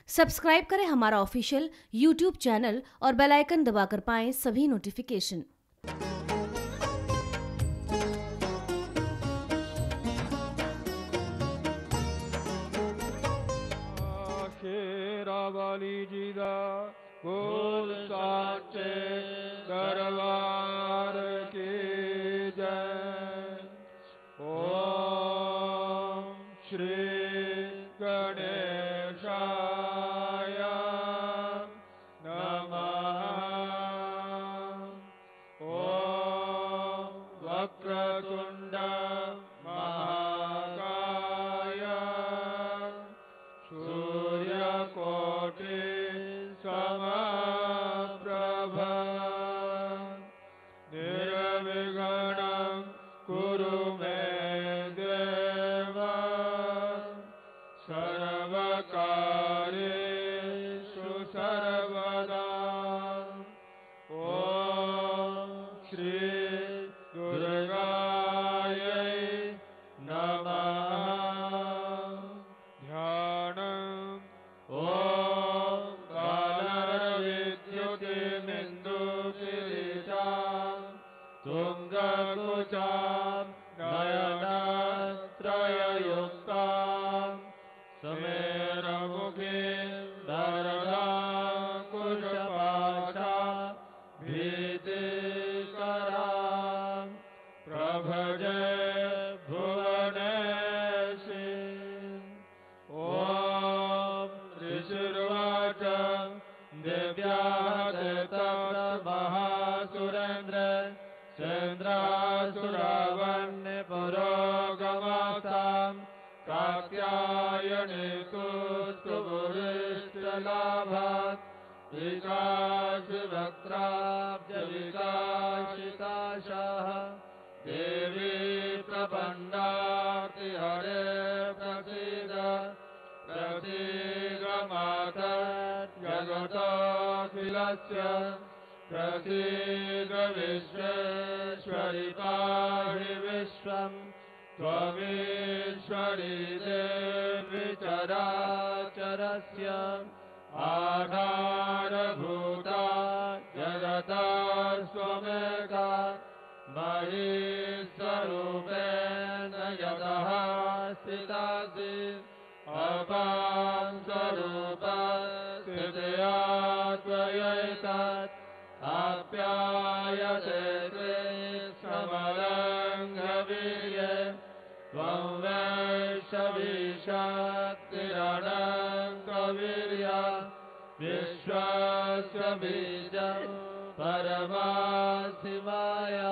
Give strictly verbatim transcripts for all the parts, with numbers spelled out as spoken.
Subscribe करें हमारा official YouTube channel और बेल आइकन दबाकर पाएं सभी नोटिफिकेशन। शेरावाली जी दा बोल साचे दरबार की जय। ओम श्री गणेशाय नमः। ओम वक्रतुंड महाकाय सूर्यकोटि समप्रभ निर्विघ्नं कुरु मे देव सर्वकार्येषु सर्वदा। ओम श्री दुर्गायै नमः। ध्यानम्। ओम कालरविद्युतिमिन्दुकिरीटां तुङ्गकुचां नयनत्रययुक्तां समेरमुखीं वरदाङ्कुशपाशां भीतिकरां प्रभजे भुवनेशीम्। ओम ऋषिर्वाच दिव्याहतमहासुरेन्द्र सेन्द्रासुरावन्य पुरोगमासां कात्यायनी तुष्टुभुरिष्टलाभात् विकाशिवक्त्राब्ज विकाशिताशाः देवी प्रपन्नाति हरे प्रसीद प्रसीद माता जगतोऽखिलस्य प्रसीद विश्वेश्वरि पाहि विश्वम् त्वमीश्वरी देवी चराचरस्य आधारभूता जगतस्त्वमेका मयि स्वरूपेण यतः स्थितासि अपां स्वरूपा स्थितया त्वयैतत् आप्यायते ते समलङ्घवीर्ये त्वं वैश्यवीशक्तिरनङ्गवीर्या विश्वस्य बीजं परमासि माया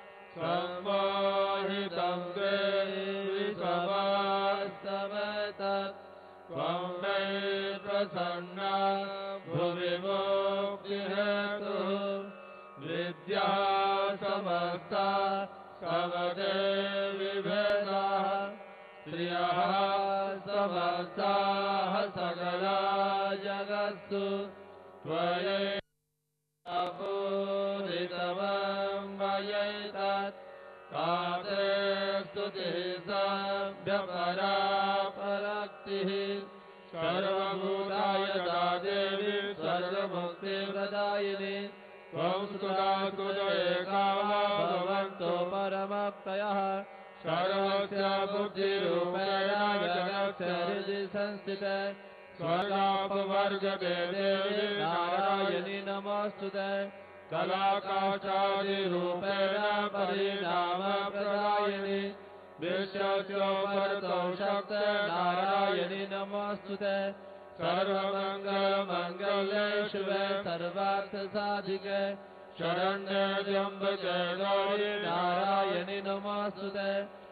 सम्मोहितं देवि समास्तमेतत् त्वं मे प्रसन्ना भुवि मुक्तिहेतुः विद्या समस्ता समदेवि भेदाः श्रियः समस्ताः सकला जगत्सु त्वयैव पूरितमं मयैतत् काते स्तुतिः सभ्यपरा पराक्तिः सर्वभूतायता देवी सर्वमुक्तिप्रदायिनी त्वं स्तुता स्तुतयेका भवन्तो परमक्तयः सर्वस्य बुद्धिरूपेण जगस्य हृदि संस्थिते स्वर्गापवर्गते देवी नारायणी नमोऽस्तुते कलाकाशादिरूपेण परिणामप्रदायिनी विश्वस्योपरतो शक्ते नारायणी नमोऽस्तुते सर्वमङ्गलमङ्गल्ये शिवे सर्वार्थसाधिके शरण्ये त्र्यम्बके गौरी नारायणी नमोऽस्तुते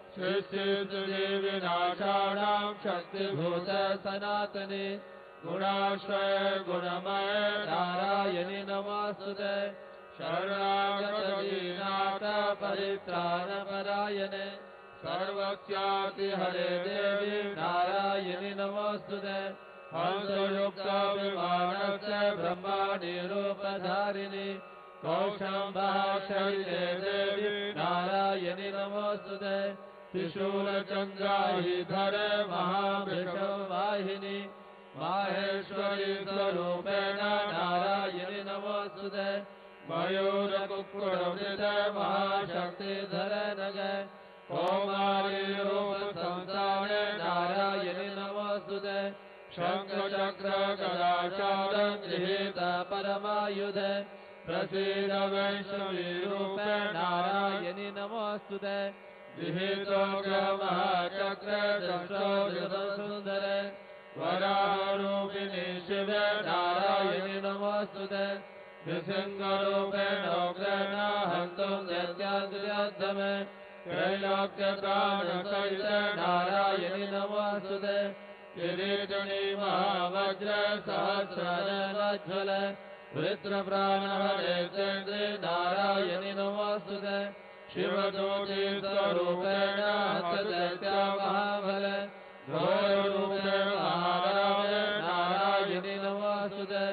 सृष्टिविनाशानां शक्तिभूते सनातनी गुणाश्रये गुणमये नारायणी नमोऽस्तुते शरणागतदीनाथ परित्राणपरायणे सर्वस्याति हरे देवी नारायणी नमोऽस्तुते हंसयुक्त विमानस्य ब्रह्माणि रूपधारिणी कौशम्भाक्षरिते देवी नारायणी नमोऽस्तुते त्रिशूलचन्द्राहिधरे महावृषवाहिनी माहेश्वरी स्वरूपेण नारायणि नमोस्तुते मयूरकुक्कुटवृते महाशक्तिधरे नगे कौमारी रूप संसारे नारायणि नमोस्तुते शंखचक्र गदाचारं गृहीत परमायुधे प्रसीद वैष्णवी रूपे नारायणि नमोस्तुते गृहीतोग्रमहाचक्रे दशोधृतसुन्दरे वराहरूपिणी शिवे नारायणि नमोस्तुते नृसिंहरूपेणोग्रेण हन्तुं दैत्याद्रियद्धमे त्रैलोक्यप्राणसहिते नारायणि नमोस्तुते किरीटिनी महावज्र सहस्रनयनोज्ज्वल वृत्रप्राणहरे चन्द्रे नारायणि नमोस्तुते शिवज्योति स्वरूपेण हतदैत्या महाबल घोररूपे महारावे नारायणि नमोस्तुते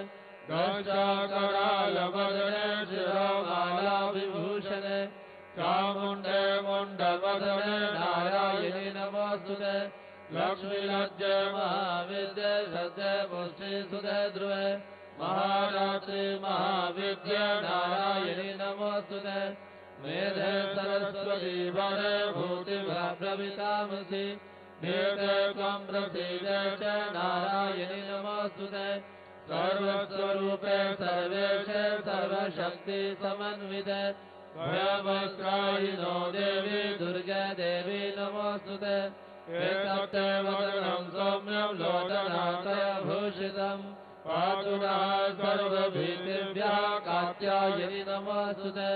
दशाकरालवदने शिरोमाला विभूषणे चामुण्डे मुण्डवदने नारायणि नमोस्तुते लक्ष्मीलज्जे महाविद्ये सद्ये पुष्टि सुधे ध्रुवे महारात्रि महाविद्ये नारायणि नमोस्तुते मेधे सरस्वती वरे भूतिभ्रवितामसि नेते त्वं प्रसीदे च नारायणि नमोस्तुते सर्वस्वरूपे सर्वेशे सर्वशक्ति समन्विते भयवस्त्राहिनो देवी दुर्गे देवी नमोस्तुते एतत्ते वदनं सौम्यं लोचनात्रयभूषितं पातु नः सर्वभीतिभ्यः कात्यायनि नमोस्तुते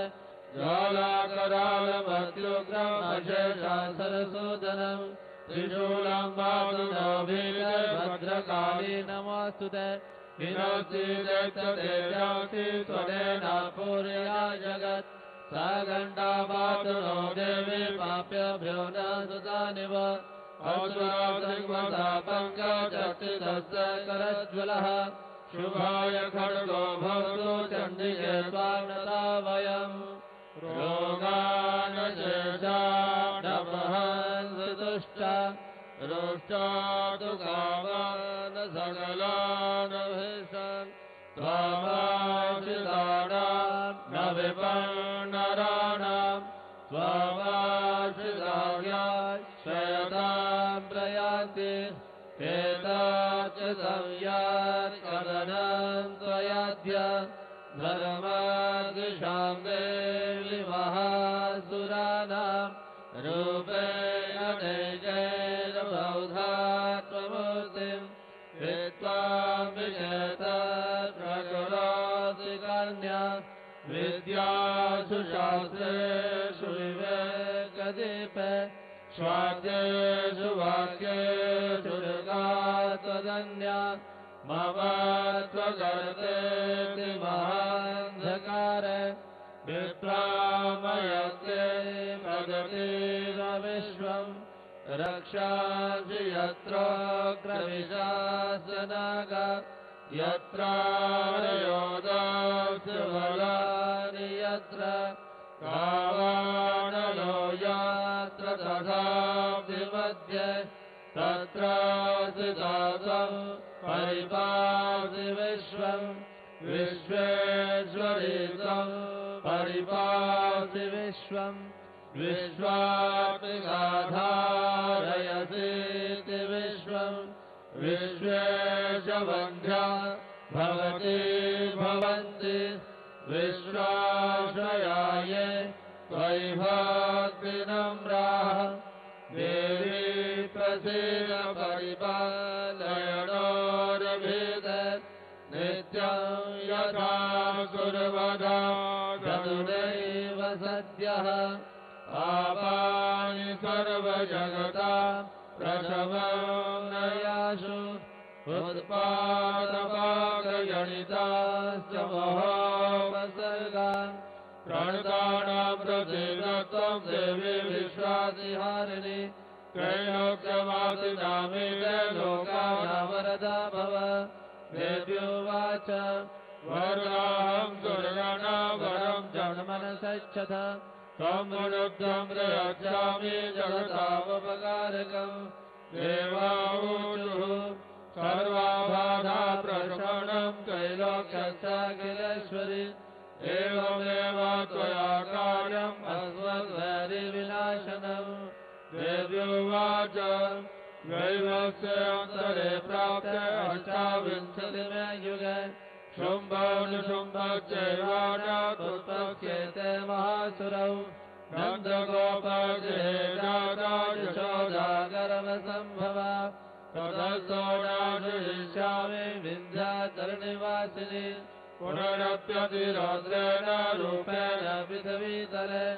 ज्वालाकरालमत्युग्रम् अशेषं सरसूदनं त्रिशूलं पातु नो भीते भद्रकाली नमोस्तुते विनोसीदेत्यतेजासि त्वनेन पूर्या जगत् सा घण्टा पातु नो देवी पाप्यभ्यो न सुतानिव असुरासिंहता पङ्कजस्थितस्य करज्ज्वलः शुभाय खड्गो भवतु चण्डिके स्वाम्नता वयम् रोगानशेषानपहंसतुश्च रुष्टातु कामान् सकलानभिषन् त्वामाश्रितानां न विपन्नराणां त्वामाश्रितायाः श्रयतां प्रयान्ति एतच्च संयात् कदनं त्वयाद्य धर्माद्विषां देवि महासुराणां रूपेण नैकेन बहुधा त्वमूर्तिं वित्वां विजेता प्रकरोति कन्या विद्यासु शास्त्रेषु विवेकदीपे स्वाद्येषु वाक्येषु त्वदन्या मम त्वगर्तेति महान्धकार विप्रामयते प्रगतिरविश्वं रक्षांसि यत्रोऽग्रविशासनाग यत्रारयोदास्य बलानि यत्र कावाणलो यत्र तथाब्धिमध्ये तत्रासि दातं परिपासि विश्वं विश्वेश्वरीतं परिपासि विश्वं विश्वात्मिकाधारयसीति विश्वं विश्वेशवन्ध्या भवती भवन्ति विश्वाश्रयाये त्वयि भक्तिनम्राः देवी प्रसीद परिपालयणोरभिद नित्यं यथा सुरवधा गतुदैव सद्यः पापानि सर्वजगता प्रशमं नयासु उत्पादपाकजनिताश्च महोपसर्गान् प्रणतानां प्रसीदत्वं देवी विश्वासिहारिणि त्रैलोक्यवासिनामिते लोकानां वरदा भव देव्योवाच वराहं दुर्गणा वरं जन्मनसच्छथ त्वं वरुद्धं प्रयच्छामि जगतामुपकारकं देवाऊचुः सर्वाबाधा प्रशमनं त्रैलोक्यस्याखिलेश्वरि एवमेव त्वया कार्यम् अस्मद्वैरिविनाशनम् देव्योवाच वैवस्यन्तरे प्राप्ते अष्टाविंशतिमे युगे शुम्भो निशुम्भश्चैवान्योत्पत्स्येते महासुरौ नन्दगोपगृहे जाता यशोदा गर्भसम्भवा ततस्तो नाशयिष्यामि विन्ध्याचलनिवासिनि पुनरप्यतिरौद्रेण रूपेण पृथिवीतले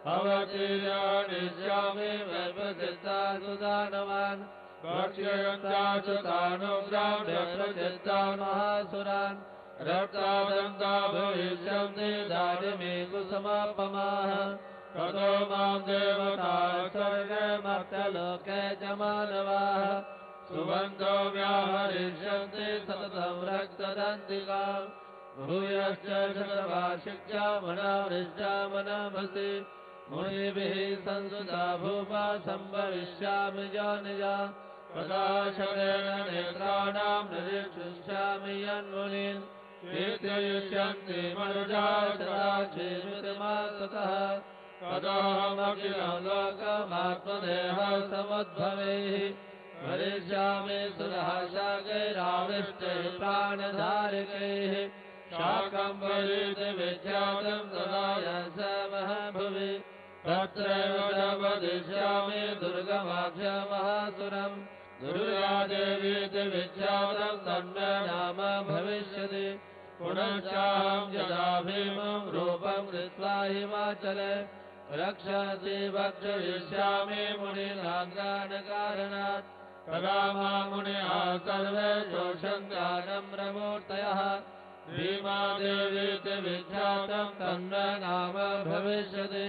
अवतीर्यानिष्यामि वैप्रचित्ता सुदानवान् भक्ष्ययन्ता च तानुग्राम् व्यप्रचित्तान् महासुरान् रक्तादन्ता भविष्यन्ति दानिमे कुसुमापमाः ततो मां देवताः स्वर्गे मर्त्यलोके च मानवाः सुबन्धो व्याहरिष्यन्ति सततं रक्तदन्तिकाम् भूयश्च शतवार्षिक्या मनावृष्टा मनाभसि मुनिभिः संसुता भूपा सम्भविष्यामि योनिजा प्रकाशनेन नेत्राणां निरीक्षिष्यामि यन्मुनीन् कीर्तयिष्यन्ति मनुजा सदाक्षिमितिमास्ततः तदहमखिलं लोकमात्मदेहः समुद्भवैः भरिष्यामि सुरः शाकैराविष्टैः प्राणधारिकैः शाकम्भरीति विख्यातं तदा यशमः भुवि तत्रैव च वदिष्यामि दुर्गमाख्यमहासुरम् दुर्गादेवीति विख्यातं तन्मे नाम भविष्यति पुनश्चाहं यदा भीमं रूपं कृत्वा हिमाचले रक्षसि भक्षयिष्यामि मुनिनाङ्गानकारणात् तदा मां मुनिः सर्वे शोषन्त्यानम्रमूर्तयः भीमादेवीति विख्यातं तन्मे नाम भविष्यति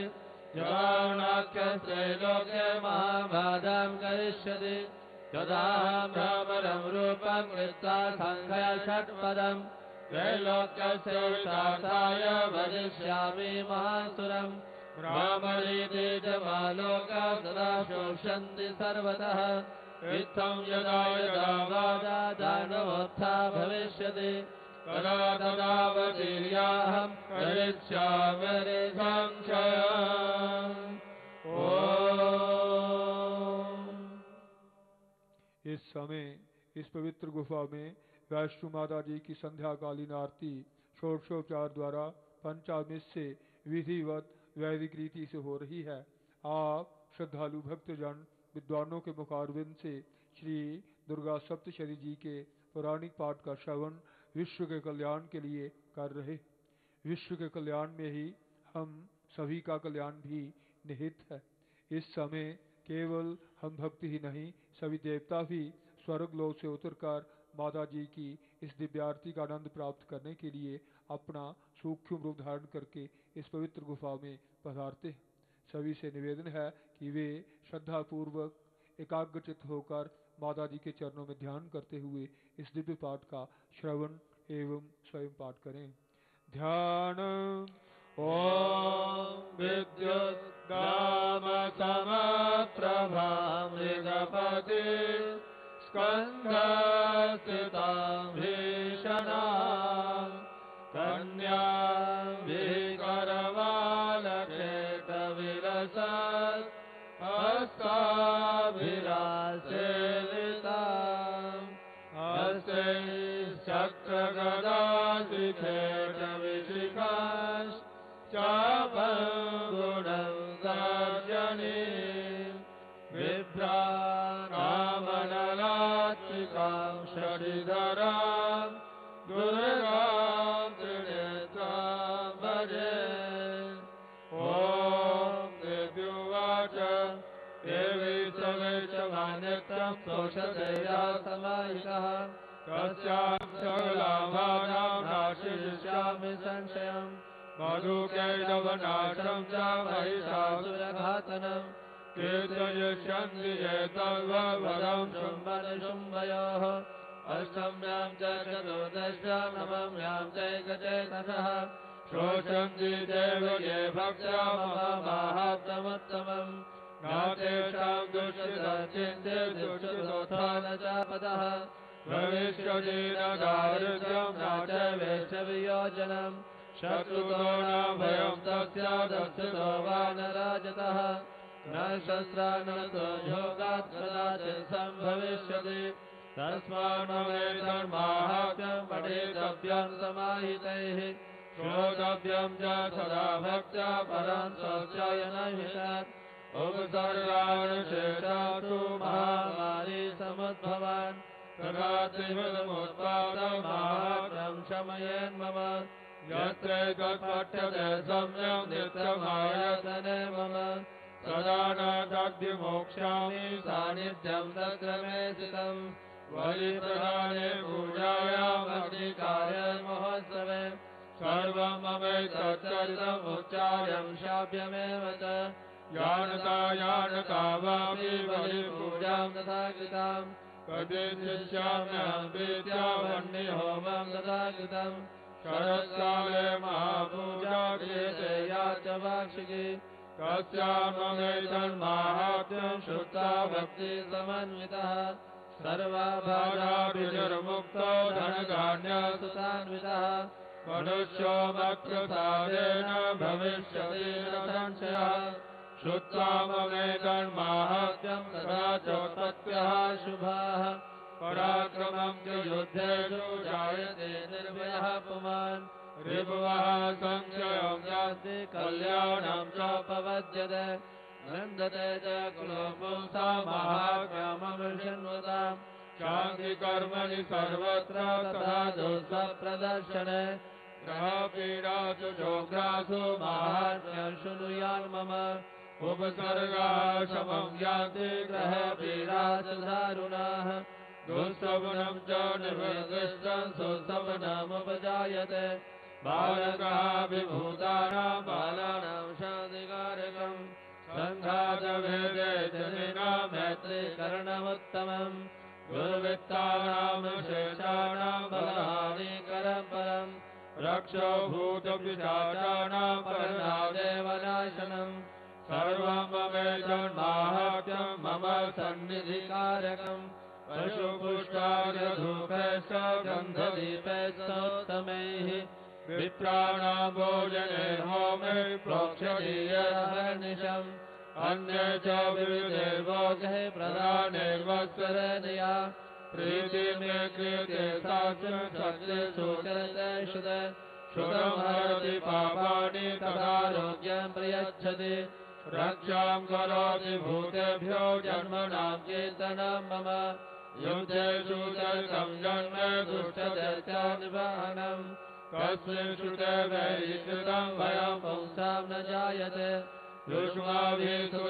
जवानाख्यस्त्रैलोक्ये महाबाधां करिष्यति तदाहं भ्रमरं रूपं कृत्वा सङ्घय षट्पदम् त्रैलोक्यस्य विशाखाय वदिष्यामि महासुरम् ब्राह्मणीति च मालोका सदा शोषन्ति सर्वतः इत्थं यदा यदा वादा दानवोत्था भविष्यति तदा तदावतीर्याहं करिष्यामि संशयम्। इस समय इस पवित्र गुफा में वैष्णो माता जी की संध्याकालीन आरती षोडशोपचार द्वारा पंचामृत से विधिवत वैदिक रीति से हो रही है। आप श्रद्धालु भक्तजन विद्वानों के मुखारविंद से श्री दुर्गा सप्तशती जी के पौराणिक पाठ का श्रवण विश्व के कल्याण के लिए कर रहे। विश्व के कल्याण में ही हम सभी का कल्याण भी निहित है। इस समय केवल हम भक्ति ही नहीं, सभी देवता भी स्वर्ग लोक से उतरकर माता जी की इस दिव्य आरती का आनंद प्राप्त करने के लिए अपना सूक्ष्म रूप धारण करके इस पवित्र गुफा में पधारते हैं। सभी से निवेदन है कि वे श्रद्धापूर्वक एकाग्रचित होकर माता जी के चरणों में ध्यान करते हुए इस दिव्य पाठ का श्रवण एवं स्वयं पाठ करें। ध्यान ओम विद्युत दाम समप्रभा मृगपति स्कन्धस्थितां भीषणां कन्यां विकरवालकेटविलसत् हस्ताभिलासेविताम् हस्ते चक्रगदाशिखेटविशिखाश्च चापङ्गुणं तर्जनीं बिभ्राणामनलात्मिकां षडिधरां दुर्गां त्रिनेत्रां भजे। ॐ देव्युवाच देवी सवैषमान्यत्रं स्तोषधैर्या समाहितः तस्यां सकलाभानां नाशयिष्यामि संशयम् मधुकैटवनाशं च महिषासुरघातनं कीर्तयिष्यन्ति ये तद्वदं शुम्भनिशुम्भयोः अष्टम्यां च चतुर्दश्यां नवम्यां चैकचेतसः शोषन्ति देव ये भक्त्या मम माहात्म्यमुत्तमम् न तेषां दुष्कृतचिन्ते दुष्कृतोत्थान च पदः भविष्यति न दारिद्र्यं न च वेशवियोजनम् शत्रुतो न भयं तस्य दक्षितो वा न राजतः न शस्त्रान्नतो योगात् कदाचित् सम्भविष्यति तस्मान्ममेतन्माहात्म्यं पठितव्यं समाहितैः श्रोतव्यं च सदा भक्त्या परं स्वस्यायनहितात् उपसर्गानुशेषास्तु महामारी समुद्भवान् तदा त्रिविधमुत्पादमाहात्म्यं शमयेन्मम यत्र तत्पठ्यते सम्यक् नित्यमायतने मम सदा न तद्विमोक्ष्यामि सान्निध्यं तत्र मे स्थितम् बलिप्रदाने पूजायाम् अग्निकार्ये महोत्सवे सर्वं ममैतच्चरितम् उच्चार्यं शाप्यमेव च जानता जानता वापि बलिपूजां तथा कृताम् कदिचिष्याम्यहं प्रीत्या वह्निहोमं तथा कृतम् शरत्काले महापूजा क्रियते या च वार्षिकी तस्याममेतन्माहात्म्यं शुद्धा भक्तिसमन्वितः सर्वाभाराभिनिर्मुक्तो धनधान्यसुतान्वितः मनुष्यो मत्प्रसादेन भविष्यति न संशयः श्रुत्वा ममेतन्माहात्म्यं तथा चोत्पत्त्यः शुभाः पराक्रमं च युद्धेषु जायते निर्भयः पुमान् रिपुवः संशयं यास्ति कल्याणं चोपपद्यते नन्दते च कुलो पुंसा माहात्म्यमविषण्वताम् शान्तिकर्मणि सर्वत्र तथा दुःखप्रदर्शने ग्रहपीडासु जोग्रासु माहात्म्यं शृणुयान् मम उपसर्गाः शमं यान्ति ग्रहपीडासु दारुणाः दुःसवनं च निवृत्तिश्चं सुसवनमुपजायते बालकः विभूतानां बालानां शान्तिकारकम् सङ्घातभेदे जनिनां मैत्रीकरणमुत्तमम् दुर्वृत्तानां शेषाणां बलहानिकरं परम् रक्षो भूतपिशाचानां परनादेव नाशनम् सर्वं ममेतन्माहात्म्यं मम सन्निधिकारकम् पशुपुष्टादिधूपैश्च गन्धदीपैस्तोत्तमैः विप्राणां भोजने होमे प्रोक्षणीयहर्निशम् अन्ये च विविधैर्भोगे प्रदानैर्वत्सरतया प्रीतिमे क्रियते शास्त्रं सत्यसु चरते शुद शुदं हरति पापानि तदारोग्यं प्रयच्छति रक्षां करोति भूतेभ्यो जन्मनां कीर्तनं मम युद्धेषु चरितं जन्म दुष्टदैत्यानिवाहनम् कस्मिन् श्रुते वैरिकृतं भयं पुंसां न जायते युष्माभिः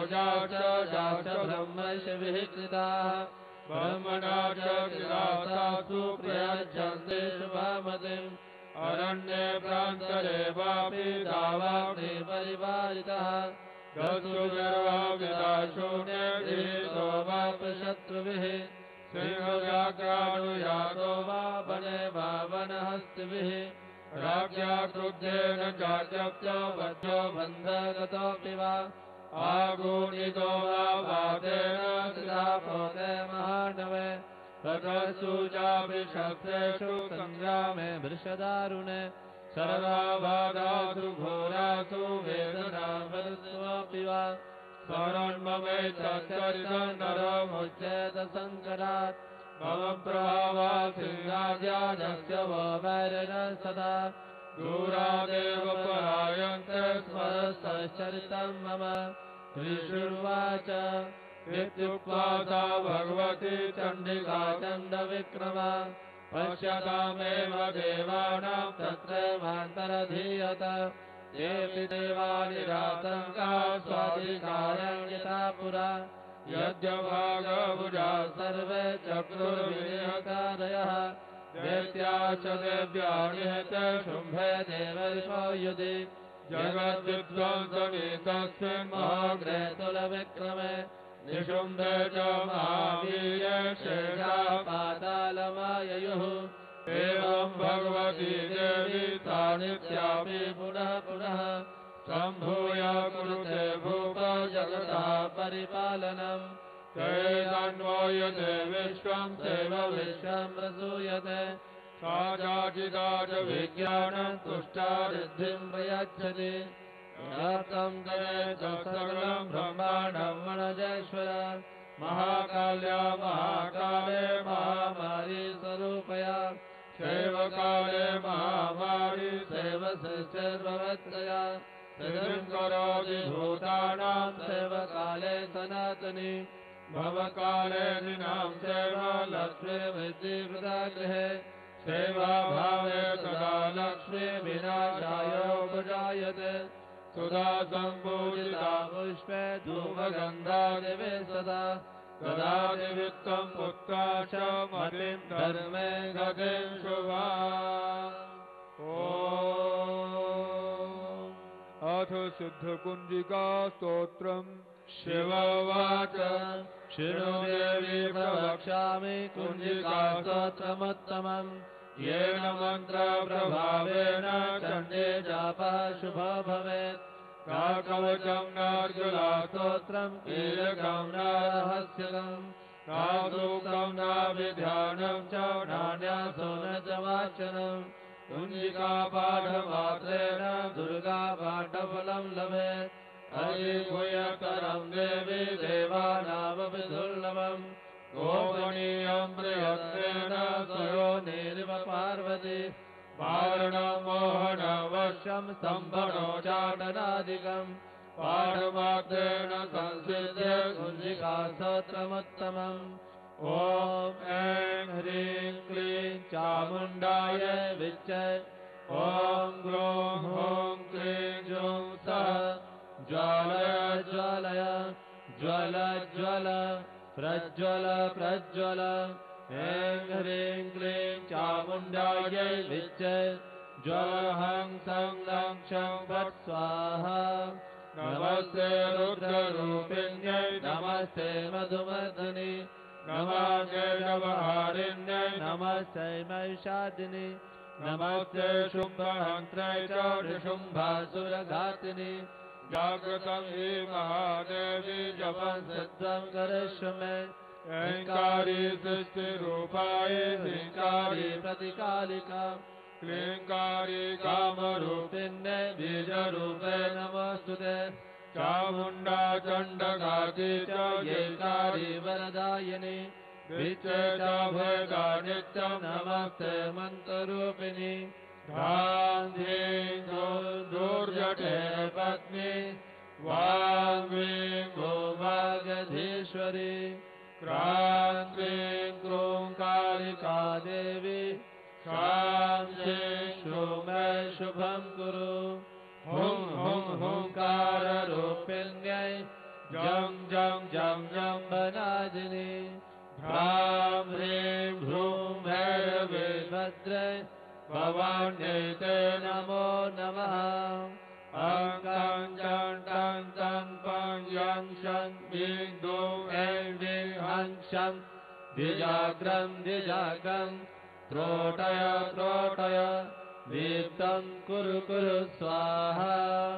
जाश्च ब्रह्मशिभिः कृताः ब्रह्मणा च कृतासासु प्रयच्छन्ति शुभामतिम् अरण्ये प्रान्तरे वापि दावाग्नि परिवारितः गत्सु गर्वाविदाशून्ये गृहीतो वापि शत्रुभिः सिंहव्याघ्रानुयातो वा वने वा वनहस्तिभिः राज्ञा क्रुद्धेन चात्यप्यो बद्धो बन्धगतोऽपि वा आगूनितो वा वातेन कृतापोते महानवे ततस्तु चापि शस्त्रेषु सङ्ग्रामे वृषदारुणे सर्वाबाधासु घोरासु वेदनामृत्वपि वा शरणममेतच्चरितं नरमुच्येत सङ्कटात् मम प्रभावा सिंहाद्याजस्य वो वैरिणः सदा दूरादेव पलायन्ते स्मरस्तश्चरितं मम श्रीशुर्वाच इत्युक्त्वा सा भगवती चण्डिका चण्डविक्रमा पश्यतामेव देवानां तत्रैवान्तरधीयत येऽपि देवा निरातङ्काः स्वाधिकारण्यता पुरा यद्यभागभुजा सर्वे चक्रुर्विनिहतादयः दैत्याश्च देव्या निहते शुम्भे देवरिषो युधि जगद्विध्वंसने तस्मिन् महाग्रे तुलविक्रमे निशुम्भे च महावीर्ये शेषाः पातालमाययुः एवं भगवती देवी सा नित्यापि पुनः पुनः सम्भूय कुरुते भूप जगतः परिपालनम् तेषान्वयते विश्वं देव विश्वं प्रसूयते सा चाचिदा च विज्ञानं तुष्टा रिद्धिं प्रयच्छति यातं तमेत सकलं ब्रह्माण्डं मनजेश्वर महाकाल्या महाकाले महामारी स्वरूपया सेवकाले महामारी सेवशिष्टिर्भवत्यया सिद्धिं करोति भूतानां सेवकाले सनातनी भवकाले दिनां सेव लक्ष्मी वृद्धि गृहे सेवा भावे तदा लक्ष्मी विनाशायोपजायते सुधा सम्पूजिता पुष्पे धूमगन्धा दिवे सदा ददाति वित्तं पुत्रा च मतिं धर्मे गतिं शुभा अथ सिद्धकुञ्जिका स्तोत्रम् शिवोवाच शृणु देवी प्रवक्ष्यामि कुञ्जिका स्तोत्रमुत्तमम् येन मन्त्रप्रभावेन चण्डे जापः शुभो भवेत् काकवचं नार्जुला स्तोत्रम् कीलकं नारहस्यकम् नासूक्तं नाभिध्यानं च नान्यासो न च वाचनम् कुञ्जिका पाठमात्रेण दुर्गा पाठफलं लभेत् हरिभूयकरं देवी देवानामपि दुर्लभम् गोपनीयं प्रयत्नेन स्वयोनिरिव पार्वती पारणं मोहनवश्यं स्तम्भनो चाटनादिकम् पाठमात्रेण संसिद्ध्य कुञ्जिका स्तोत्रमुत्तमम् ॐ ऐं ह्रीं क्लीं चामुण्डाय विच्चे ॐ ग्रों हों क्लीं जूं सः ज्वालय ज्वालय ज्वल ज्वल प्रज्वल प्रज्वल ऐं ह्रीं क्लीं चामुण्डायै विच्चे ज्वलहं सं लं क्षं फट् स्वाहा नमस्ते रुद्ररूपिण्यै नमस्ते मधुमर्दनि नमस्ते नवहारिण्यै नमस्ते महिषादिनि नमस्ते शुम्भहन्त्रै च निशुम्भासुरघातिनि जागृतं हि महादेवी जपं सिद्धं करिष्ये ऐङ्कारी सृष्टिरूपाय ह्रीङ्कारी प्रतिकालिका क्लीङ्कारी कामरूपिण्ये बीजरूपे नमोऽस्तुते चामुण्डा चण्डघाती च येकारी वरदायिनी विच्चे च भयदा नित्यं नमस्ते मन्त्ररूपिणी ध्यान दुर्जटे पत्नी वांग्वीं भूभागधीश्वरी क्रांतीं क्रोंकारिका देवी शांतिं मे शुभं कुरु हुं हुं हुंकार रूपिण्यै जं जं जं जं वनादिनी भ्रां ह्रीं भ्रूं भैरवे भद्रे भवान्यै ते नमो नमः अं चं टं तं पं यं शं ह्रीं दुं ऐं ह्रीं हं शं द्विजाग्रं द्विजाग्रं त्रोटय त्रोटय दीप्तं कुरु कुरु स्वाहा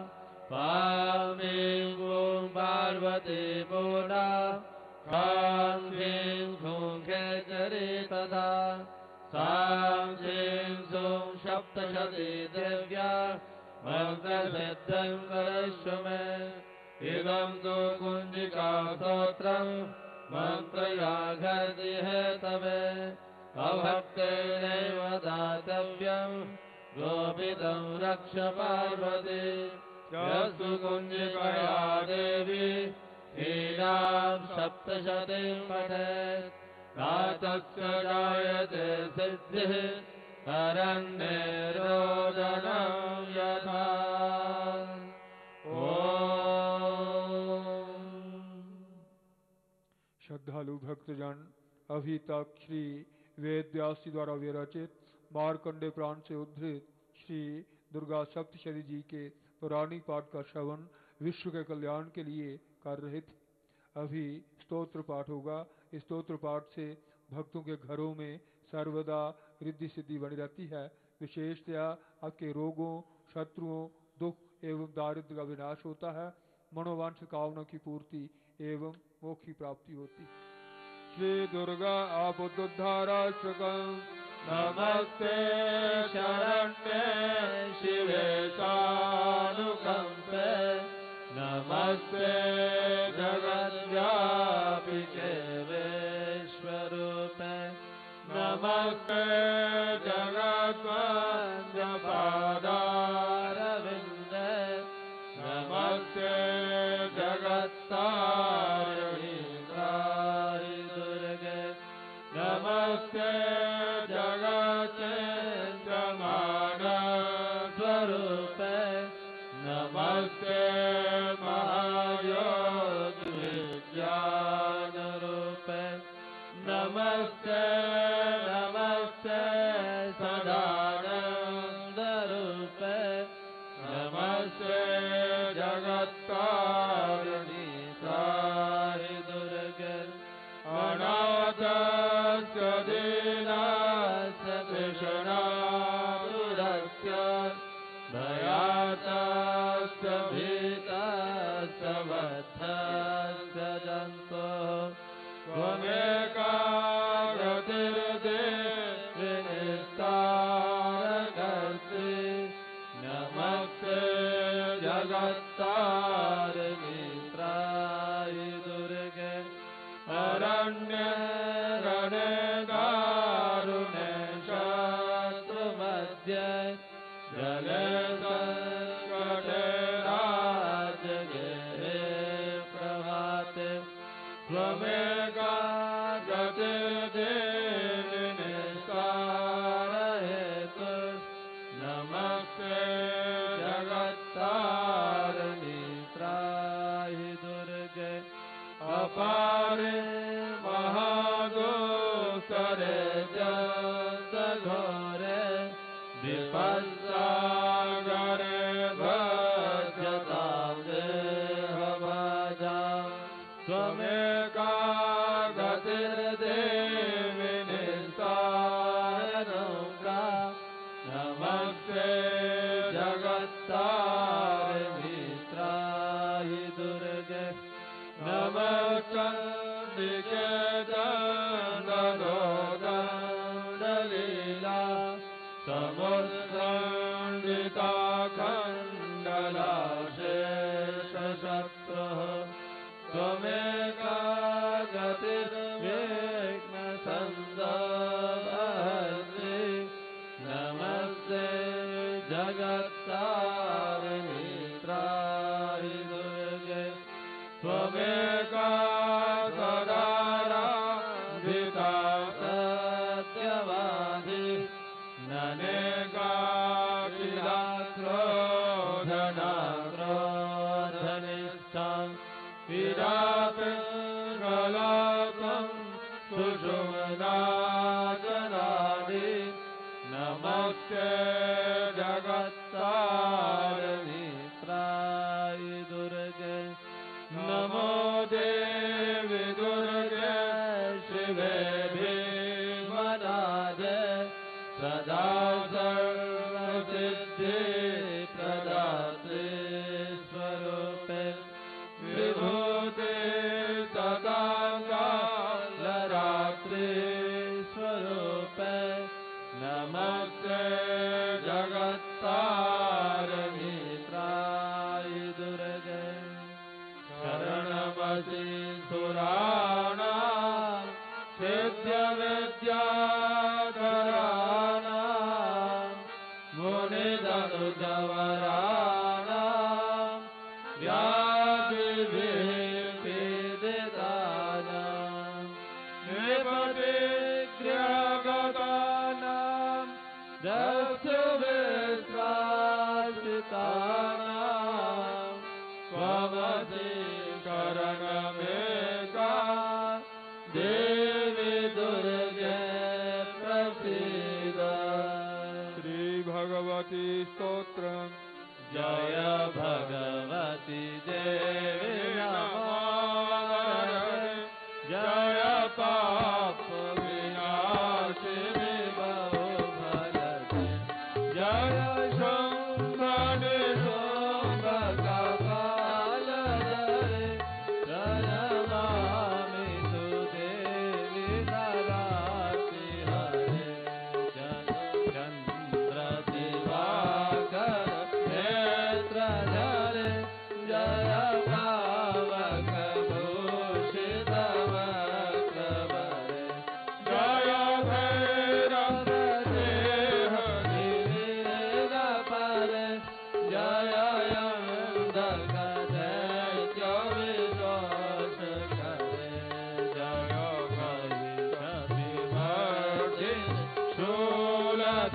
पामीं ॐ पार्वती पूर्णा खां ह्रीं खूं खेचरी तथा सां ह्रीं सूं सप्तशती देव्या मन्त्रसिद्धं करिष्ये इदं तु कुञ्जिका स्तोत्रं मन्त्रयाघर्तिः तवे अभक्तेनैव दातव्यं गोपितं रक्ष पार्वती यस्तु कुञ्जिकया देवी हीनां सप्तशतीं पठेत् तस्य जायते सिद्धिः करन्ने रोदनं यथा श्रद्धालु भक्तजन अभी तक श्री वेद व्यास जी द्वारा विरचित मार्कंडे पुराण से उद्धृत श्री दुर्गा सप्तशती जी के पौराणिक पाठ का श्रवण विश्व के कल्याण के लिए कर रहे थे। अभी स्तोत्र पाठ होगा। इस स्तोत्र पाठ से भक्तों के घरों में सर्वदा रिद्धि सिद्धि बनी रहती है। विशेषतया आपके रोगों, शत्रुओं, दुख एवं दारिद्र्य का विनाश होता है। मनोवांछित कामना की पूर्ति एवं मोक्ष की प्राप्ति होती। श्री दुर्गा आपदुद्धाराष्ट्रकम् नमस्ते शरण्ये शिवे सानुकंपे नमस्ते जगद्व्यापिके विश्वरूपे नमस्ते जगद्वन्द्यपादारविन्दे नमस्ते जगत्तारिणी त्राहि दुर्गे नमस्ते जगच्चन्द्रमानस्वरूपे नमस्ते महायोगविज्ञानरूपे नमस्ते नमस्ते सदानन्दरूपे नमस्ते जगत्तारिणी त्राहि दुर्गे अनाथस्य दीनस्य कृष्णातुरस्य भयातस्य भीतस्य बद्धस्य जन्तोः त्वमेका गतिर्देविनिस्तारकर्त्री नमस्ते जगत्तारिणी त्राहि दुर्गे अरण्ये रणे दारुणे शत्रुमध्ये जले संकटे राजगे प्रभाते त्वमेका गतिर्देविनिस्तारहेतु नमस्ते जगत्तारिणी त्राहि दुर्गे अपारे महादोषरे जन्तघोरे विपत्सागरे भज्यतां देहभाजा त्वमेका गतिर्देविनिस्तारनौका नमस्ते जगत्तारिणी त्राहि दुर्गे नमस्कन्दिके दन्दलीला समुद्रण्डिता खण्डलाशेषशत्रुः त्वमेका गतिर्विघ्नसन्दवहर्त्री नमस्ते जगत्तारिणी त्राहि दुर्गे त्वमेका सदाराधिता सत्यवादी ननेकाखिलाक्रोधनाक्रोधनिष्ठां विरापिङ्गलाकं सुषुम्नाजनादि नमस्ते जगत्तारिणी त्राहि दुर्गे नमो देवी दुर्गे शिवे भीमनादे सदा सर्वसिद्धि प्रदाते स्वरूपे विभूते सदा कालरात्रि स्वरूपे नमस्ते जगत्तारिणी त्राहि दुर्गे शरणमसि सुराणां सिद्ध्यविद्याधराणां मुनिधनुजवराणां व्याधिभिर्पीडितानां निपतिग्रहगतानां दस्युविश्वासितानां त्वमसि शरणमेका देवी दुर्गे प्रसीद। श्री भगवती स्तोत्रम् जय भगवती देवी नमः जय पाप विनाशिनी बहुफलदे जय शंभनि शोभ कपालधरे जय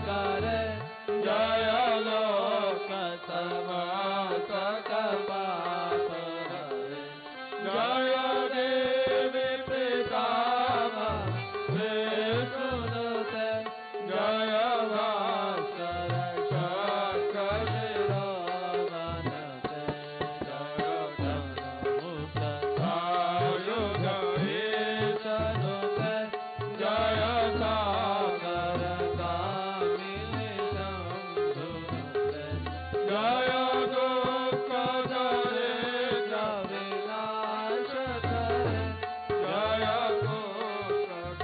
करे जय लोक समस्त पाप हरे जय देवी पितामह विष्णुनुते जय भास्कर शंकर शिरोमणिते जय धनुमुख आयुध ईशनुते जय सागर कामिनी शंभुनुते जय दुःख दरिद्र विनाश करे जय कोश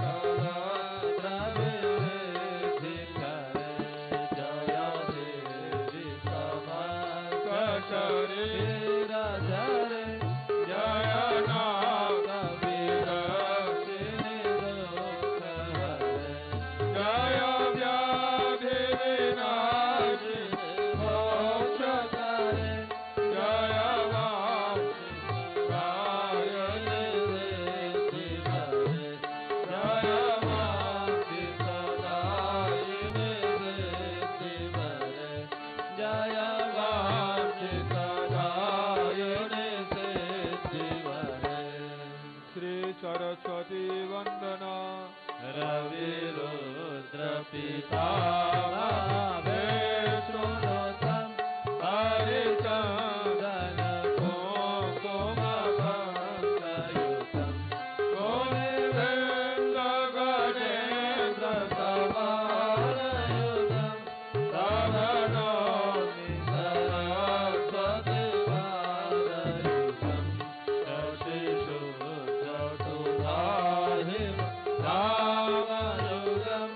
द्रविद्धि करे जय देवी समस्त शरीर जरे जय नाग विरक्षिणि दुःख हरे जय व्याधि विनाशिनि मोक्ष करे जय वासिकायनि सिद्धि करे जय वासिकदायिनि सिद्धि करे जय वासिकदायिनि सिद्धि करे श्री सरस्वती वंदना रवि रुद्र पितामह विष्णुनुतं हरिचन्दन कुङ्कुम भक्तयुतं मुनिवृन्द गणेन्द्र समानयुतं सदनोमि सरस्वती पादयुतं शशिशुद्धसुधाहिं रामयुगं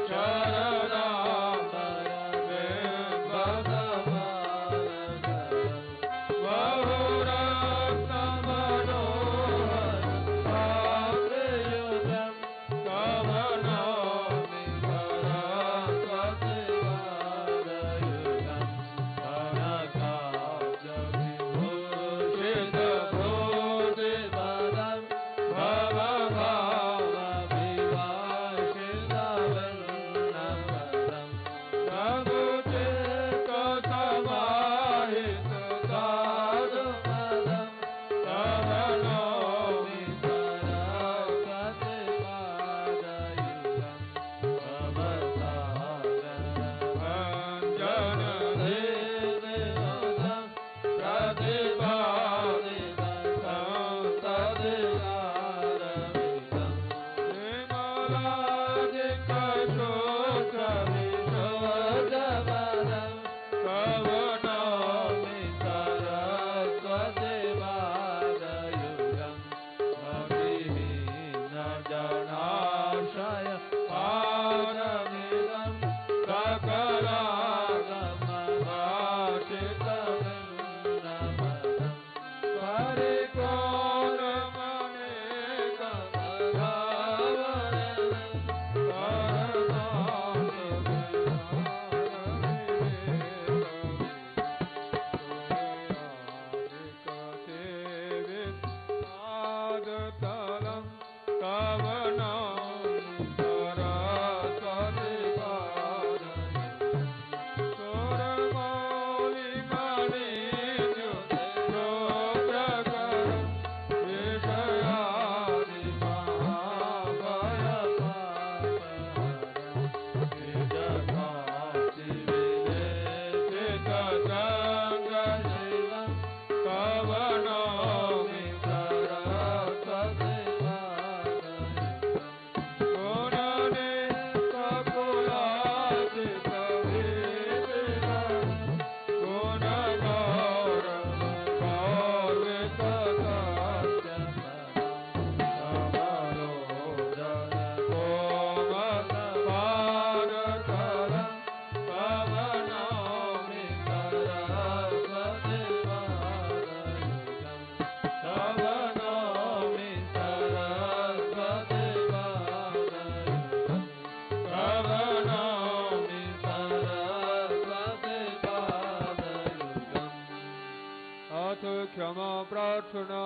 क्षमा प्रार्थना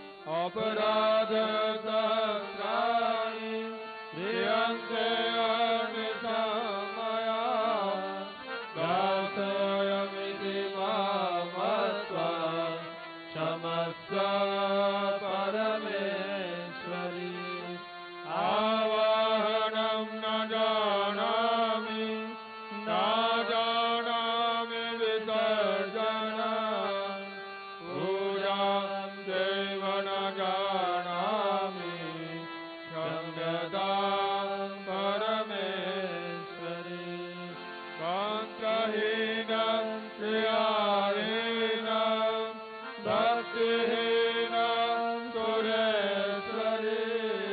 अपराध तत्राणि क्रियन्ते अनिशमया मंत्रहीनं श्रियाहीनं भक्तिहीनं सुरेश्वरी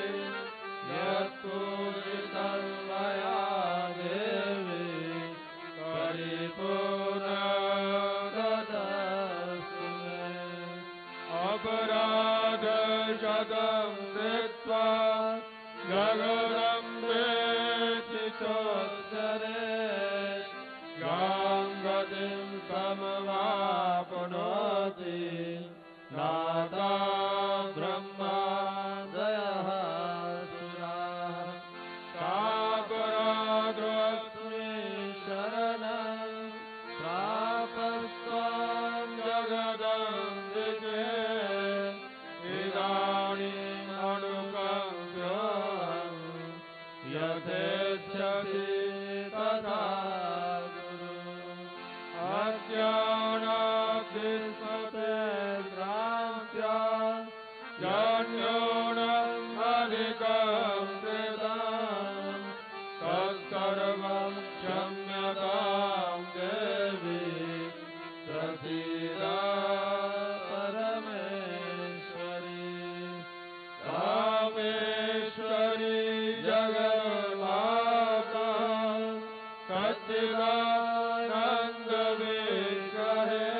यत्पूजितं मया देवी परिपूर्णं ददातु मे अपराधशतं कृत्वा जगदम्बे चितोत्तरे यां गतिं समवाप्नोति नाथा ब्रह्मा दयः सुराः तापराधस्मि शरणं प्रापस्त्वां जगदम्बिके इदानीम् अनुकम्प्योऽहं यथेच्छसि तथा कुरु अज्ञानाब्धिस्मते भ्रान्त्या यन्यूनम् अधिकं कृतं तत्सर्वं क्षम्यतां देवी प्रसीद परमेश्वरी कामेश्वरी जगन्माता सच्चिदानन्द विग्रहे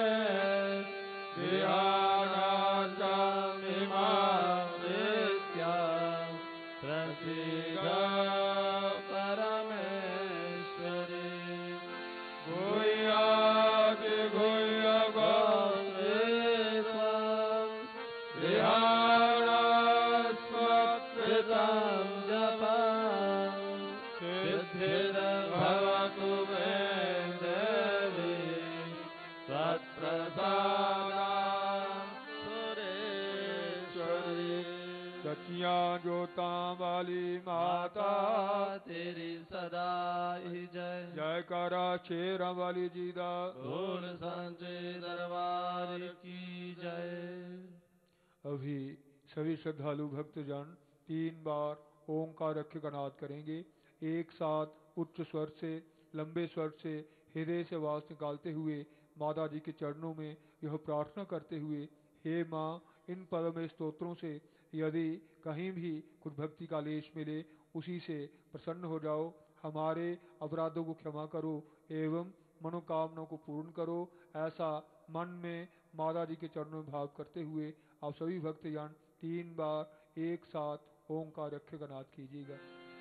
ध्यानार्थमिमां नित्यां प्रसीद परमेश्वरी गुह्याति गुह्यगोत्रेत्वं ध्यानास्मत्कृतं जपं सिद्धिर्भवतु मे देवी त्वत्प्रसादात् सुरेश्वरी सचियां ज्योतां वाली माता तेरी सदा ही जय जयकारा शेरा वाली जी दा बोल सांचे दरबार की जय। अभी सभी श्रद्धालु भक्तजन तीन बार ओंकार अक्षर का नाद करेंगे। एक साथ उच्च स्वर से लंबे स्वर से हृदय से आवाज निकालते हुए माता जी के चरणों में यह प्रार्थना करते हुए, हे माँ, इन परम स्तोत्रों से यदि कहीं भी कुछ भक्ति का लेश मिले उसी से प्रसन्न हो जाओ। हमारे अपराधों को क्षमा करो एवं मनोकामनाओं को पूर्ण करो। ऐसा मन में माता जी के चरणों में भाव करते हुए आप सभी भक्तजन तीन बार एक साथ ओंकार अक्षर का नाद कीजिएगा।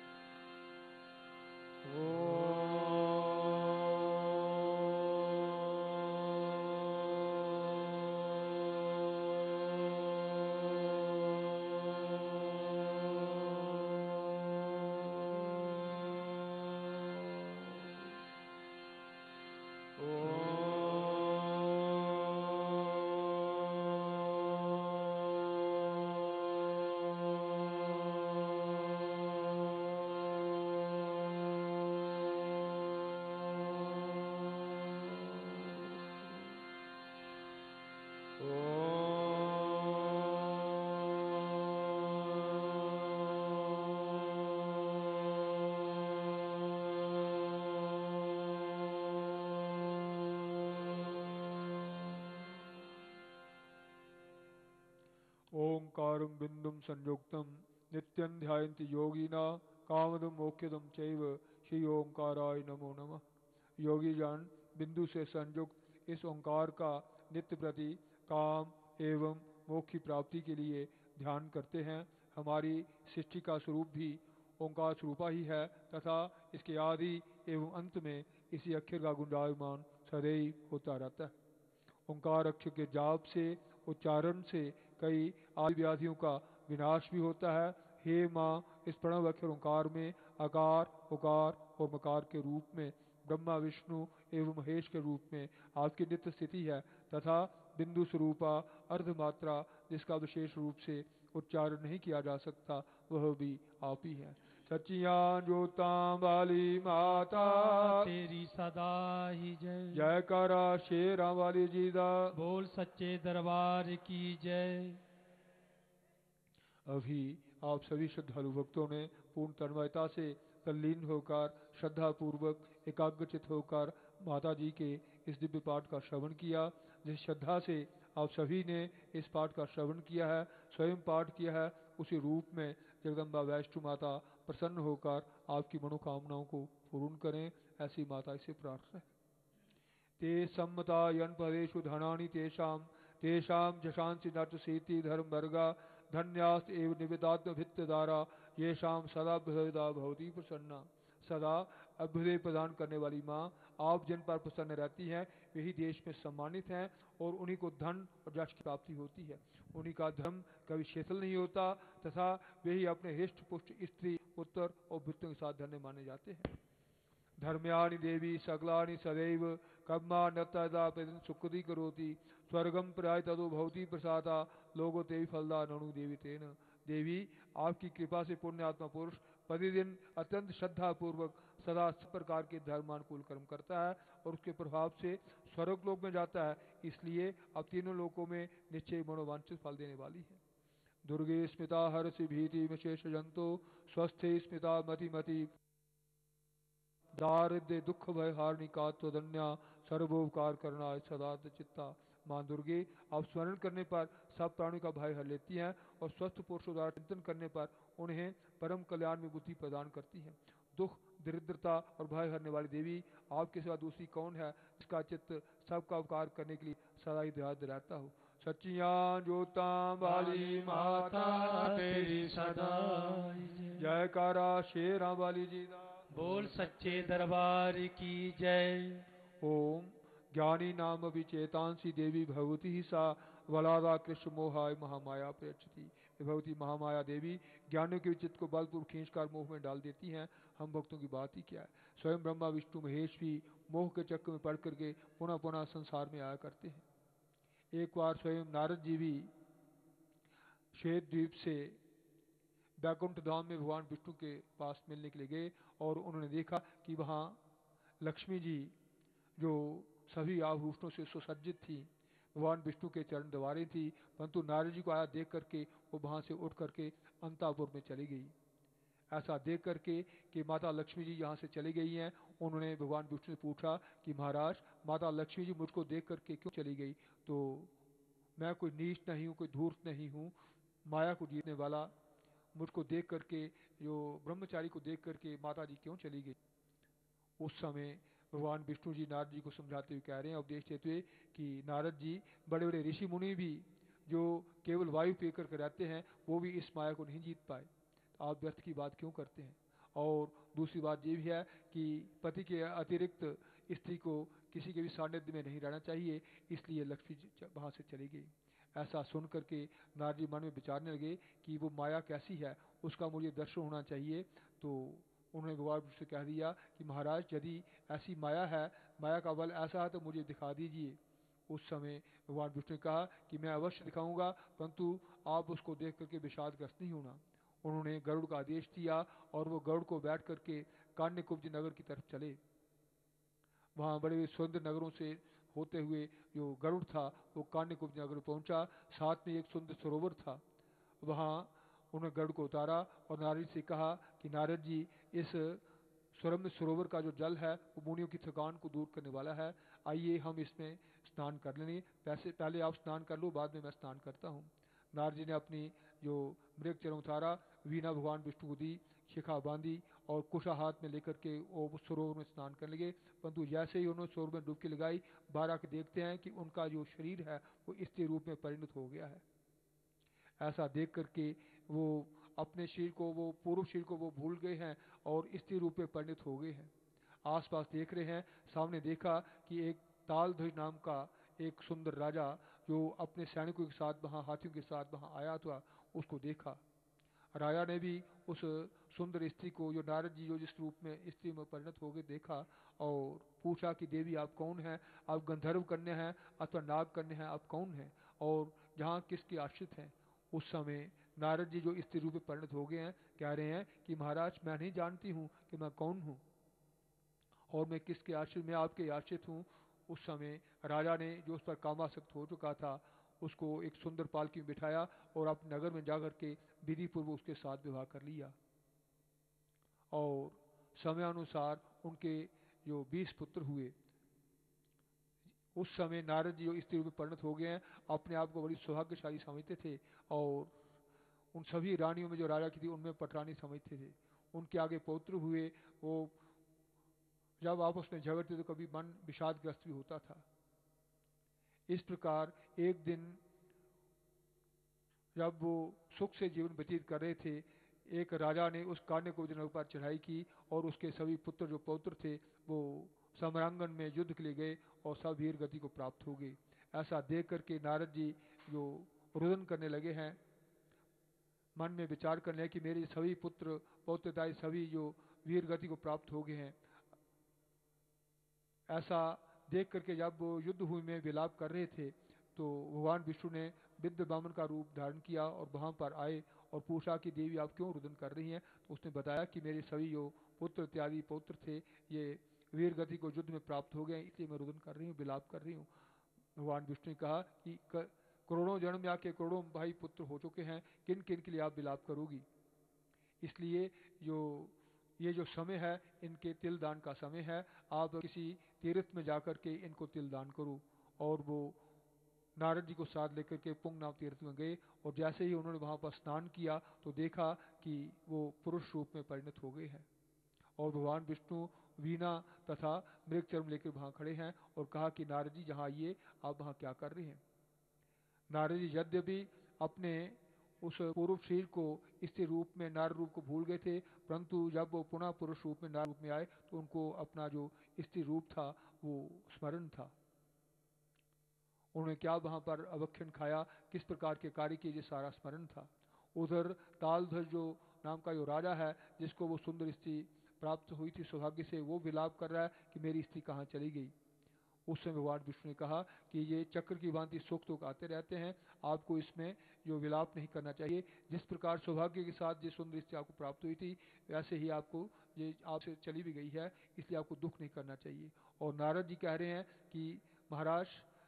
ओंकारं बिंदुम संयुक्तम नित्यं ध्यायन्ति योगिना कामदम मोक्षदम चैव श्री ओंकाराय नमो नमः। योगी जन बिंदु से संयुक्त इस ओंकार का नित्य प्रति काम एवं मोक्ष की प्राप्ति के लिए ध्यान करते हैं। हमारी सृष्टि का स्वरूप भी ओंकार स्वरूपा ही है तथा इसके आदि एवं अंत में इसी अक्षर का गुंजायमान सदैव होता रहता है। ओंकार अक्षर के जाप से उच्चारण से कई आदि व्याधियों का विनाश भी होता है। हे माँ, इस प्रणव अक्षर ओंकार में आकार, उकार और मकार के रूप में ब्रह्मा, विष्णु एवं महेश के रूप में आपकी नित्य स्थिति है तथा बिंदु स्वरूपा अर्धमात्रा जिसका विशेष रूप से उच्चारण नहीं किया जा सकता वह भी आप ही है। सचियां ज्योतां वाली माता तेरी सदा ही जय। जयकारा शेरा वाली जी दा बोल सच्चे दरबार की जय। अभी आप सभी श्रद्धालु भक्तों ने पूर्ण तन्मयता से तल्लीन होकर श्रद्धा पूर्वक एकाग्रचित होकर माता जी के इस दिव्य पाठ का श्रवण किया। जिस श्रद्धा से आप सभी ने इस पाठ का श्रवण किया है, स्वयं पाठ किया है, उसी रूप में जगदम्बा वैष्णो माता प्रसन्न होकर आपकी मनोकामनाओं को पूर्ण करें, ऐसी माता से प्रार्थना है। ते सम्मता यन पदेषु धनानि तेषां तेषां जशांसि नट सीति धर्म वर्गा धन्यास्त एव निवेदात्म भित्तदारा येषाम सदा अभ्युदय भवती प्रसन्ना। सदा अभ्युदय प्रदान करने वाली माँ आप जिन पर प्रसन्न रहती हैं वही देश में सम्मानित हैं और उन्हीं को धन और यश की प्राप्ति होती है। उन्हीं का धर्म कभी शिथिल नहीं होता तथा वही अपने हृष्ट पुष्ट स्त्री पुत्र और पुत्रों के साथ धन्य माने जाते हैं। धर्म्यानि देवी सकलानि सदैव कब्मा नत्ता सुकृति करोति स्वर्गम प्राय तदो भवती प्रसादा लोगो तेवी फलदा ननु देवी तेन। देवी आपकी कृपा से पुण्य आत्मा पुरुष प्रतिदिन अत्यंत श्रद्धा पूर्वक सदा सब प्रकार के धर्मानुकूल कर्म करता है और उसके प्रभाव से स्वर्ग लोक में जाता है, इसलिए अब तीनों लोकों में निश्चय मनोवांछित फल देने वाली है। दुर्गे स्मिता हर्षि भीति विशेष जंतो स्वस्थे स्मिता मति मति दारिद्र्य दुख भय हारणी कात्वधन्या सर्वोपकार करना सदा चित्ता। मां दुर्गे आप स्मरण करने पर सब प्राणियों का भय हर लेती हैं और स्वस्थ पुरुषों द्वारा चिंतन करने पर उन्हें परम कल्याण में बुद्धि प्रदान करती हैं। दुख दरिद्रता और भय हरने वाली देवी आपके सिवा दूसरी कौन है जिसका चित्त सबका उपकार करने के लिए सदा ही दयाद रहता हो। सच्चियां जोता वाली माता तेरी सदा जयकारा शेरा वाली जी दा बोल सच्चे दरबार की जय। ओम ज्ञानी नाम विचेतांसी देवी भगवती सा वलादा कृष्ण मोहाय महामाया प्रयच्छति। भगवती महामाया देवी ज्ञानियों के चित्त को बलपूर्वक खींचकर मोह में डाल देती हैं। हम भक्तों की बात ही क्या है। स्वयं ब्रह्मा विष्णु महेश भी मोह के चक्कर में पड़ करके पुनः पुनः संसार में आया करते हैं। एक बार स्वयं नारद जी भी श्वेत द्वीप से बैकुंठ धाम में भगवान विष्णु के पास मिलने के लिए गए और उन्होंने देखा कि वहाँ लक्ष्मी जी जो सभी आभूषणों से सुसज्जित थी, भगवान विष्णु के चरण दबारे थी, परंतु नारद जी को आया देख करके वो वहाँ से उठ करके अंतापुर में चली गई। ऐसा देख करके कि माता लक्ष्मी जी यहाँ से चली गई हैं, उन्होंने भगवान विष्णु से पूछा कि महाराज माता लक्ष्मी जी मुझको देख करके क्यों चली गई। तो मैं कोई नीच नहीं हूँ, कोई धूर्त नहीं हूँ, माया को जीतने वाला मुझको देख करके जो ब्रह्मचारी को देख करके माता जी क्यों चली गई। उस समय भगवान विष्णु जी नारद जी को समझाते हुए कह रहे हैं, उपदेश देते हुए कि नारद जी बड़े बड़े ऋषि मुनि भी जो केवल वायु पी करके रहते हैं वो भी इस माया को नहीं जीत पाए, तो आप व्यर्थ की बात क्यों करते हैं। और दूसरी बात ये भी है कि पति के अतिरिक्त स्त्री को किसी के भी सानिध्य में नहीं रहना चाहिए, इसलिए लक्ष्मी जी वहाँ से चली गई। ऐसा सुन करके नारद जी मन में विचारने लगे कि वो माया कैसी है, उसका मुझे दर्शन होना चाहिए। तो उन्होंने भगवान विष्णु से कह दिया कि महाराज यदि ऐसी माया है, माया का बल ऐसा है तो मुझे दिखा दीजिए। उस समय भगवान विष्णु ने कहा कि मैं अवश्य दिखाऊंगा, परंतु आप उसको देख करके विषादग्रस्त नहीं होना। उन्होंने गरुड़ का आदेश दिया और वो गरुड़ को बैठ करके कान्यकुब्ज नगर की तरफ चले। वहाँ बड़े सुंदर नगरों से होते हुए जो गरुड़ था वो कान्यकुब्ज नगर पहुंचा, साथ में एक सुंदर सरोवर था। वहाँ उन्होंने गरुड़ को उतारा और नारद से कहा कि नारद जी इस स्वरम्य सरोवर का जो जल है वो मुनियों की थकान को दूर करने वाला है, आइए हम इसमें स्नान कर लेंगे। पैसे पहले आप स्नान कर लो, बाद में मैं स्नान करता हूँ। नारद जी ने अपनी जो मृग चरण उतारा, वीणा भगवान विष्णु को दी, शिखा बांधी और कुशा हाथ में लेकर के वो सरोवर में स्नान करने लगे। परंतु जैसे ही उन्होंने सरोवर में डुबकी लगाई, बाहर आके देखते हैं कि उनका जो शरीर है वो स्त्री रूप में परिणत हो गया है। ऐसा देख करके वो अपने शरीर को, वो पूर्व शरीर को वो भूल गए हैं और स्त्री रूप में परिणत हो गए हैं। आसपास देख रहे हैं, सामने देखा कि एक तालध्वज नाम का एक सुंदर राजा जो अपने सैनिकों के साथ वहाँ हाथियों के साथ वहाँ आया था, उसको देखा। राजा ने भी उस सुंदर स्त्री को जो नारद जी जो जिस रूप में स्त्री में परिणत हो गए देखा और पूछा कि देवी आप कौन हैं, आप गंधर्व कन्या हैं अथवा नाग कन्या हैं, आप कौन हैं और जहाँ किसके आश्रित हैं। उस समय नारद जी जो स्त्री रूप में परिणत हो गए हैं कह रहे हैं कि महाराज मैं नहीं जानती हूँ कि मैं कौन हूँ और मैं किसके आश्रित, मैं आपके आश्रित हूँ। उस समय राजा ने जो उस पर कामासक्त हो चुका था उसको एक सुंदर पालकी में बिठाया और अपने नगर में जाकर के विधि पूर्व उसके साथ विवाह कर लिया और समयानुसार उनके जो बीस पुत्र हुए, उस समय नारद जी जो स्त्री रूप में परिणत हो गए हैं, अपने आप को बड़ी सौभाग्यशाली समझते थे और उन सभी रानियों में जो राजा की थी उनमें पटरानी समझते थे। उनके आगे पौत्र हुए, वो जब आपस में झगड़ते तो कभी मन विषादग्रस्त भी होता था। इस प्रकार एक दिन जब वो सुख से जीवन व्यतीत कर रहे थे, एक राजा ने उस कान्य को जिनके ऊपर चढ़ाई की और उसके सभी पुत्र जो पौत्र थे वो समरांगन में युद्ध के लिए गए और सब वीर गति को प्राप्त हो गए। ऐसा देख करके नारद जी जो रुदन करने लगे हैं, मन में विचार करने कि मेरे सभी पुत्र पौत्रदाई सभी जो वीर गति को प्राप्त हो गए हैं। ऐसा देख करके जब वो युद्ध भूमि में विलाप कर रहे थे तो भगवान विष्णु ने विद्य बामन का रूप धारण किया और वहां पर आए और पूछा कि देवी आप क्यों रुदन कर रही हैं। तो उसने बताया कि मेरे सभी जो पुत्र इत्यादि पौत्र थे ये वीर गति को युद्ध में प्राप्त हो गए, इसलिए मैं रुदन कर रही हूँ, विलाप कर रही हूँ। भगवान विष्णु ने कहा कि करोड़ों जन्म या के करोड़ों भाई पुत्र हो चुके हैं, किन किन के लिए आप विलाप करोगी। इसलिए जो ये जो समय है इनके तिल दान का समय है, आप किसी तीर्थ में जाकर के इनको तिल दान करो। और वो नारद जी को साथ लेकर के पुंग नाम तीर्थ में गए और जैसे ही उन्होंने वहां पर स्नान किया तो देखा कि वो पुरुष रूप में परिणत हो गए हैं और भगवान विष्णु वीणा तथा मृग चर्म लेकर वहां खड़े हैं और कहा कि नारद जी जहाँ आइए, आप वहां क्या कर रहे हैं। नारद जी यद्यपि अपने उस पूर्व शरीर को स्त्री रूप में नार रूप को भूल गए थे, परंतु जब वो पुनः पुरुष रूप में नार रूप में आए तो उनको अपना जो स्त्री रूप था वो स्मरण था। उन्होंने क्या वहां पर अवक्षण खाया, किस प्रकार के कार्य किए, ये सारा स्मरण था। उधर तालध्वज जो नाम का जो राजा है जिसको वो सुंदर स्त्री प्राप्त हुई थी सौभाग्य से, वो विलाप कर रहा है कि मेरी स्त्री कहाँ चली गई। उस समय भगवान विष्णु ने कहा कि ये चक्र की भांति सुख दुख आते रहते हैं, आपको इसमें जो विलाप नहीं करना चाहिए। जिस प्रकार सौभाग्य के साथ जिस सुंदर स्त्री आपको प्राप्त हुई थी वैसे ही आपको ये आपसे चली भी गई है, इसलिए आपको दुख नहीं करना चाहिए। और नारद जी कह रहे हैं कि महाराज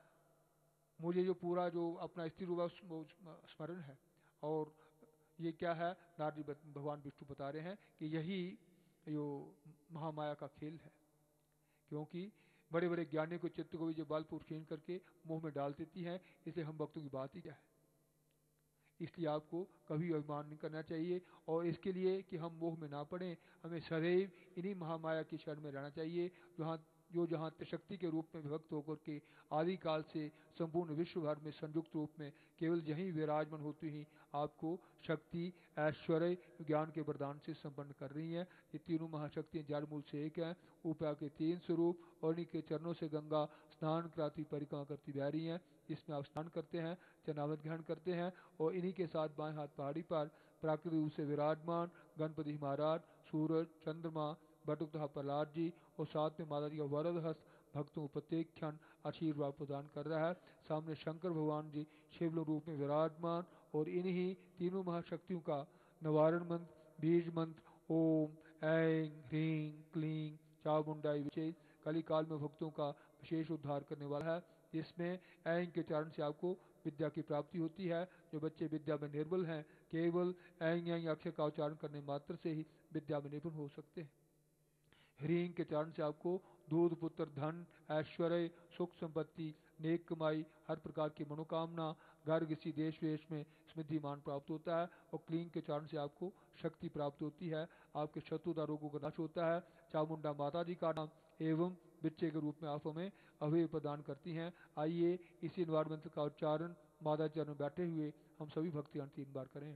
मुझे जो पूरा जो अपना स्त्री रूप स्मरण है, और ये क्या है, नारद जी भगवान विष्णु बता रहे हैं कि यही जो महामाया का खेल है, क्योंकि बड़े बड़े ज्ञानी को चित्त को भी जो बलपूर्वक छीन करके मुंह में डाल देती है, इसलिए हम भक्तों की बात ही क्या है। इसलिए आपको कभी अभिमान नहीं करना चाहिए और इसके लिए कि हम मोह में ना पड़े, हमें सदैव इन्हीं महामाया की शरण में रहना चाहिए जहाँ जो जहाँ त्रिशक्ति के रूप में विभक्त होकर के आदि काल से संपूर्ण विश्व भर में संयुक्त रूप में केवल यही विराजमान होती ही आपको शक्ति ऐश्वर्य ज्ञान के वरदान से संपन्न कर रही हैं। ये तीनों महाशक्तियाँ जड़ मूल से एक हैं, ऊपर के तीन स्वरूप और इनके चरणों से गंगा स्नान कराती परिक्रमा करती बह रही हैं। इसमें आप स्नान करते हैं, चरणामृत ग्रहण करते हैं और इन्हीं के साथ बाएं हाथ पहाड़ी पर प्राकृतिक रूप से विराजमान गणपति महाराज, सूरज, चंद्रमा, बटुक तथा प्रहलाद जी और साथ में माता जी का वरद हस्त भक्तों को प्रत्येक क्षण आशीर्वाद प्रदान कर रहा है। सामने शंकर भगवान जी शिवलिंग रूप में विराजमान और इन्हीं तीनों महाशक्तियों का निवारण मंत्र, बीज मंत्र ओम ऐं ह्रीं क्लीं चामुंडाई विशेष कली काल में भक्तों का विशेष उद्धार करने वाला है। इसमें ऐं के चरण से आपको विद्या की प्राप्ति होती है। जो बच्चे विद्या में निर्बल हैं केवल ऐं ऐं अक्षर का उच्चारण करने मात्र से ही विद्या में निपुण हो सकते हैं। ह्रीं के चरण से आपको दूध पुत्र धन ऐश्वर्य सुख संपत्ति नेक कमाई हर प्रकार की मनोकामना घर किसी देश वेश में समृद्धिमान प्राप्त होता है। और क्लीं के चरण से आपको शक्ति प्राप्त होती है, आपके शत्रुता रोगों का नाश होता है। चामुंडा माता जी का नाम एवं बच्चे के रूप में आप हमें अभय प्रदान करती हैं। आइए इसी एनवायरमेंट का उच्चारण माता चरण में बैठे हुए हम सभी भक्तियां तीन बार करें।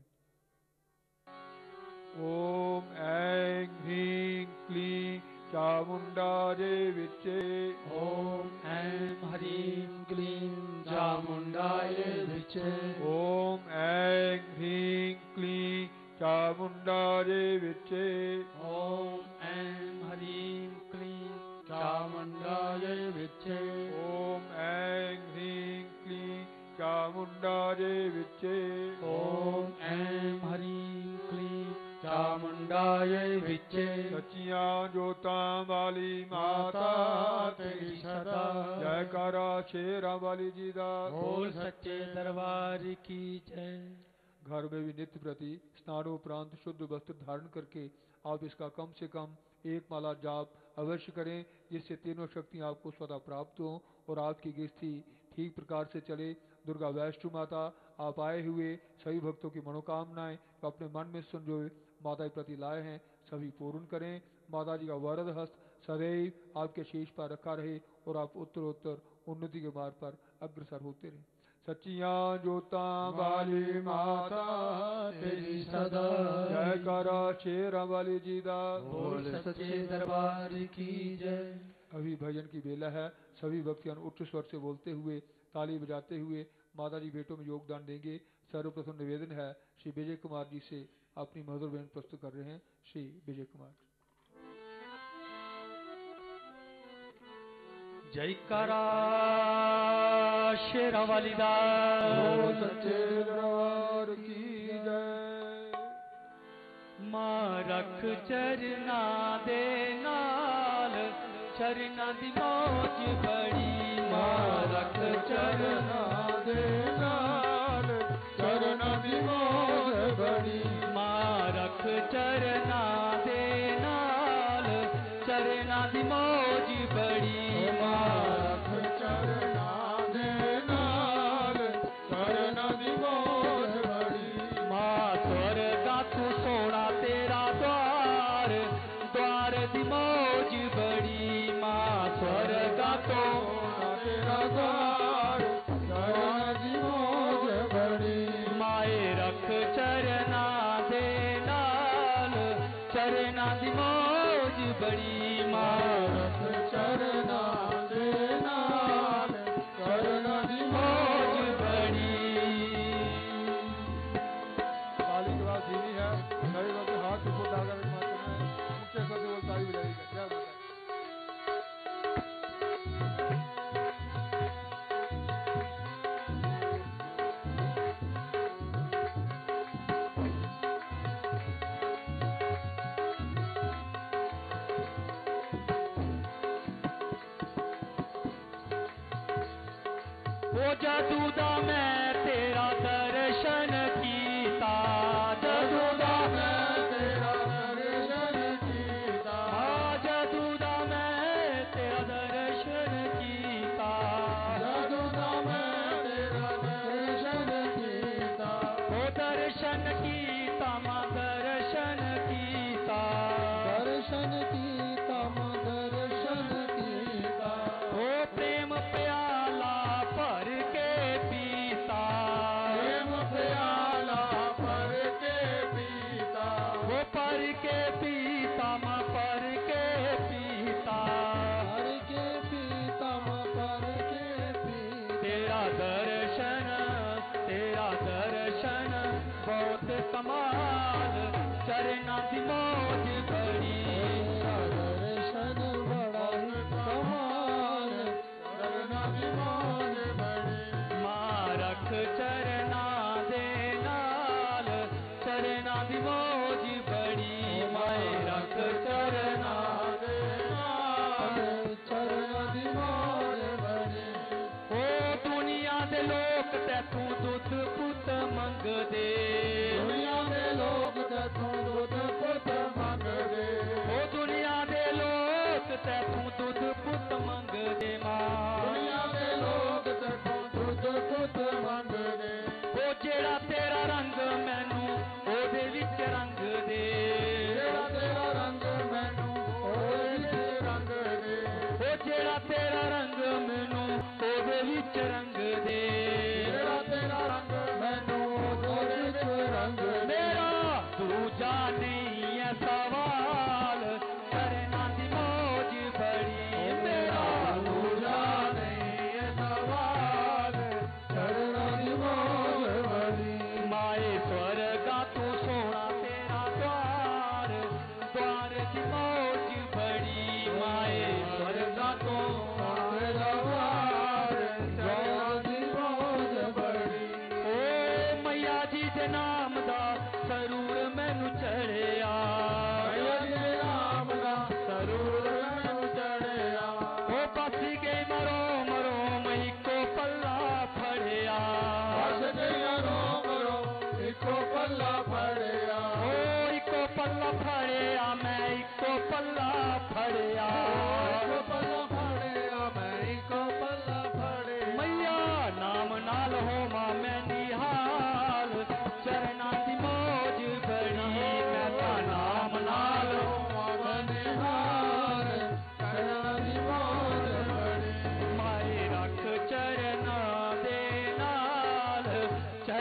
ओम ऐं ह्रीं क्लीं चामुंडाजे विचे ओम ऐं ह्रीं क्लीं चामुंडाय विचे ओम ऐं ह्रीं क्लीं चामुंडाजे विचे ओम ऐं ह्रीं क्लीं चामुंडाय विचे ओम ऐं ह्रीं क्लीं चामुंडाजे विचे ओम ऐं ह्रीं क्लीं चामुंडाय विचे सच्चियां जोतां वाली माता तेरी सदा जयकारा शेरा वाली जी दा बोल सच्चे दरबार की जय। घर में भी नित्य प्रति स्नानोपरांत शुद्ध वस्त्र धारण करके आप इसका कम से कम एक माला जाप अवश्य करें, जिससे तीनों शक्तियाँ आपको स्वतः प्राप्त हों और आपकी गृहस्थी ठीक प्रकार से चले। दुर्गा वैष्णो माता, आप आए हुए सभी भक्तों की मनोकामनाएं तो अपने मन में संजोए माता के प्रति लाए हैं, सभी पूर्ण करें। माता जी का वरद हस्त सदैव आपके शीश पर रखा रहे और आप उत्तरोत्तर उन्नति के मार्ग पर अग्रसर होते रहे। सच्चियां जोता वाली माता तेरी सदा जय करा शेरा वाली जी दा बोल सच्चे दरबार की जय। अभी भजन की बेला है, सभी भक्तजन उच्च स्वर से बोलते हुए ताली बजाते हुए माता जी बेटों में योगदान देंगे। सर्वप्रथम निवेदन है श्री विजय कुमार जी से, अपनी मधुर बेन प्रस्तुत कर रहे हैं श्री विजय कुमार। जय करा शेरा वाली दा सच्चे दरबार की जय। मां रख चरना दे नाल चरना दी मौज बड़ी। मां रख चरना दे नाल चरना दी मौज बड़ी। मां रख चरना दे नाल चरना दी मौज बड़ी। जदू दा मैं तेरा दर्शन कीता। जदू दा मैं तेरा दर्शन कीता। जदू दा मैं तेरा दर्शन कीता। जदू दा मैं तेरा दर्शन कीता। ओ दर्शन कीता मां दर्शन कीता। दर्शन कीता मां दर्शन कीता। ओ प्रेम प्याला भर के पीता। प्रेम प्याला भर के पीता। वो भर के पीता मां भर के पीता। भर के पीता मां भर के पीता। तेरा दर्शन तेरा दर्शन बहुत कमाल चरना दी मौज बड़ी। तेरा दर्शन बड़ा कमाल चरना दी मौज बड़ी। मां रख चरना दे नाल चरना दी मौज बड़ी। माए रख चरना दे नाल चरना दी मौज बड़ी। ओ दुनिया दे लोक तैथों दुध पुत मंगदे। दुनिया दे लोक तैथों दुध पुत मंगदे। ओ दुनिया दे लोक तैथों दुध पुत मंगदे। मां दुनिया दे लोक तैथों दुध पुत मंगदे। ओ जेड़ा तेरा रंग मैनू ओदे विच रंग दे। जेड़ा तेरा रंग मैनू ओदे विच रंग दे। ओ जेड़ा तेरा रंग मैनू ओदे विच रंग दे। जेड़ा तेरा रंग मैनू ओदे विच रंग दे। मेरा दूजा नहीं है सवाल चरना दी मौज बड़ी। मेरा दूजा नहीं है सवाल चरना दी मौज बड़ी। माए स्वर्गा तू सोना तेरा द्वार द्वार दी मौज बड़ी। माए स्वर्गा तू तेरा द्वार द्वार दी मौज बड़ी। ओ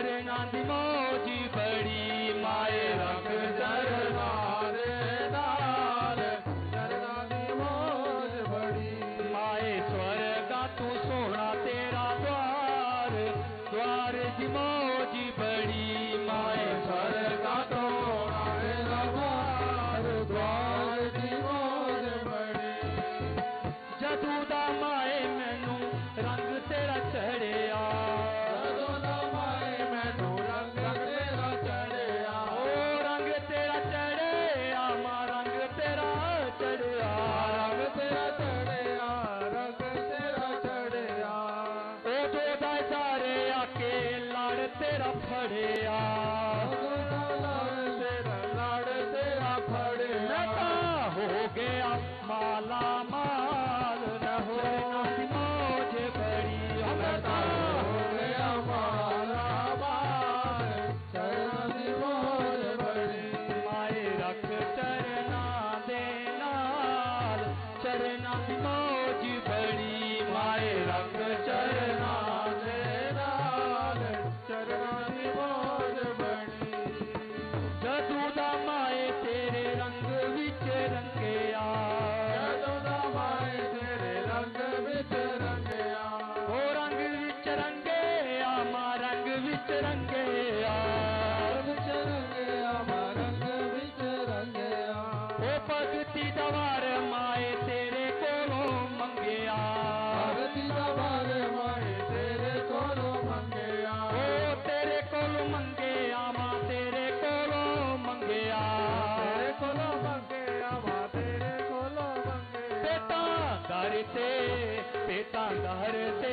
चरना दी मौज बड़ी माए रख चरना दे नाल चरना दी मौज बड़ी माए स्वर्गा तू सोना तेरा द्वार द्वार दी मौज बड़ी माए स्वर्गा तो तेरा द्वार द्वार दी मौज बड़ी जदू दा माए मैनू रंग तेरा चढ़िया जदू दा माए मैनू रंग तेरा चढ़िया ओ रंग तेरा चढ़िया मां रंग तेरा चढ़िया रंग तेरा चढ़िया रंग तेरा चढ़िया ओ दो दा सारे आके लड़ तेरा फड़िया तेरा लड़ तेरा फड़िया हो गया माला माल न हो मौज बड़ी हमता हो गया माला माल चरना दी मौज बड़ी माए रख चरना दे नाल चरना दी मौज बड़ी माए रख चरना दे नाल चरना दी मौज बड़ी जदू दा माए तेरे रंग विच रंगिया जदू दा माए तेरे रंग विच रंगिया ओ रंग विच रंगिया मां रंग विच रंगिया विच रंगिया मां रंग विच रंगिया ओ भगती दा वार माए तेरे कोलों मंगिया भगती दा वार माए तेरे कोलों मंगिया ओ तेरे कोलों मंगिया मां तेरे कोलों मंगिया तेरे कोलों मंगिया मां तेरे कोलों मंगिया बेटा दर ते बेटा दर ते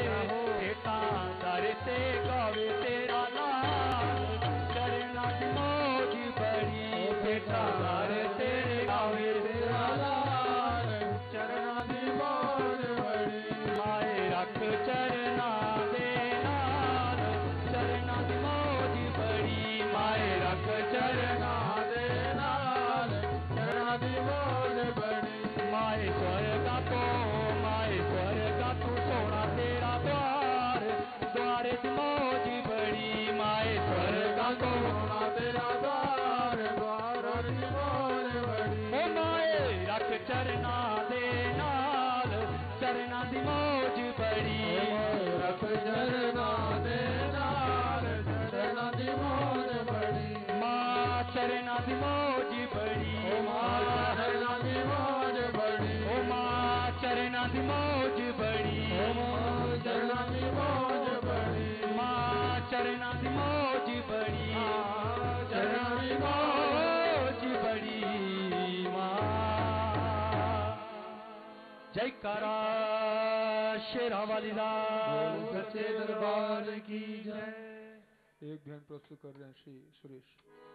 बेटा दर ते गावे तेरा लाल चरना दी मौज बड़ी बेटा दर ते गावे तेरा लाल चरना दी मौज बड़ी माए रख चरना दे नाल चरना दी मौज बड़ी माए रख चरना दे नाल चरना दी मौज बड़ी माए स्वर्गा तो माए स्वर्गा तू सोना तेरा द्वार द्वार दी मौज बड़ी माए स्वर्गा तो सोना तेरा द्वार द्वार दी मौज बड़ी ओ माए रख चरना दे नाल चरना दी मौज बड़ी रख चरना दे नाल चरना दी मौज बड़ी मां चरना दी मौज बड़ी ओ मां चरना दी मौज बड़ी ओ मां चरना दी मौज बड़ी ओ मां चरना दी मौज बड़ी मां चरना दी मौज बड़ी चरना दी मौज बड़ी मां जयकारा शेरा वाली लाल सच्चे दरबार की जय। एक ध्यान प्रस्तुत कर रहे हैं श्री सुरेश।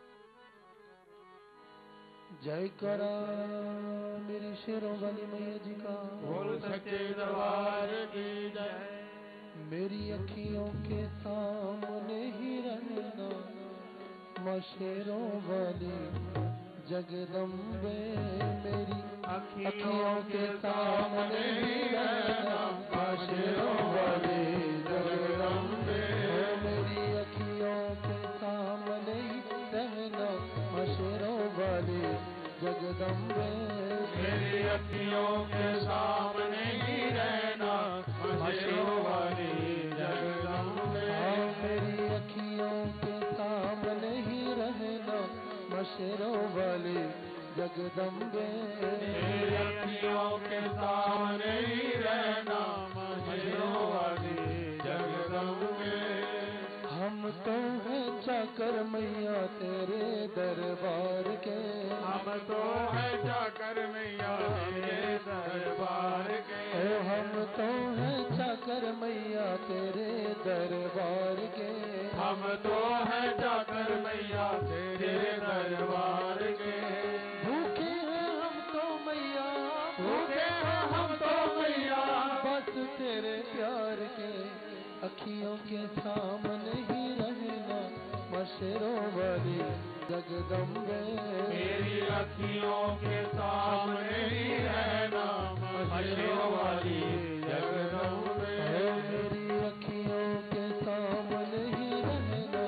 जय करा मेरी शेरों वाली मैया जी का बोल सच्चे दरबार की जय। मेरी अखियों के सामने ही रहना माँ शेरों वाली जगदम्बे मेरी अखियों के सामने ही रहना माँ शेरों वाली जगदम्बे मेरी अखियों के सामने ही रहना माँ शेरों वाली जगदम्बे मेरी अखियों के सामने ही रहना माँ शेरों वाली जगदम्बे मेरी अखियों के सामने ही रहना माँ शेरों वाली जगदम्बे मेरी अखियों के सामने ही रहना माँ शेरों वाली जगदम्बे हम तो हैं चाकर मैया तेरे दरबार के हम तो हैं चाकर मैया तेरे दरबार के ओ हम तो हैं चाकर मैया तेरे दरबार के हम तो हैं चाकर मैया तेरे दरबार के भूखे हैं हम तो मैया भूखे हैं हम तो मैया बस तेरे प्यार के अखियों के सामने ही रहना मशरों वाली जगदम्बे मेरी अखियों के सामने ही रहना मशरों वाली जगदम्बे मेरी अखियों के सामने ही रहना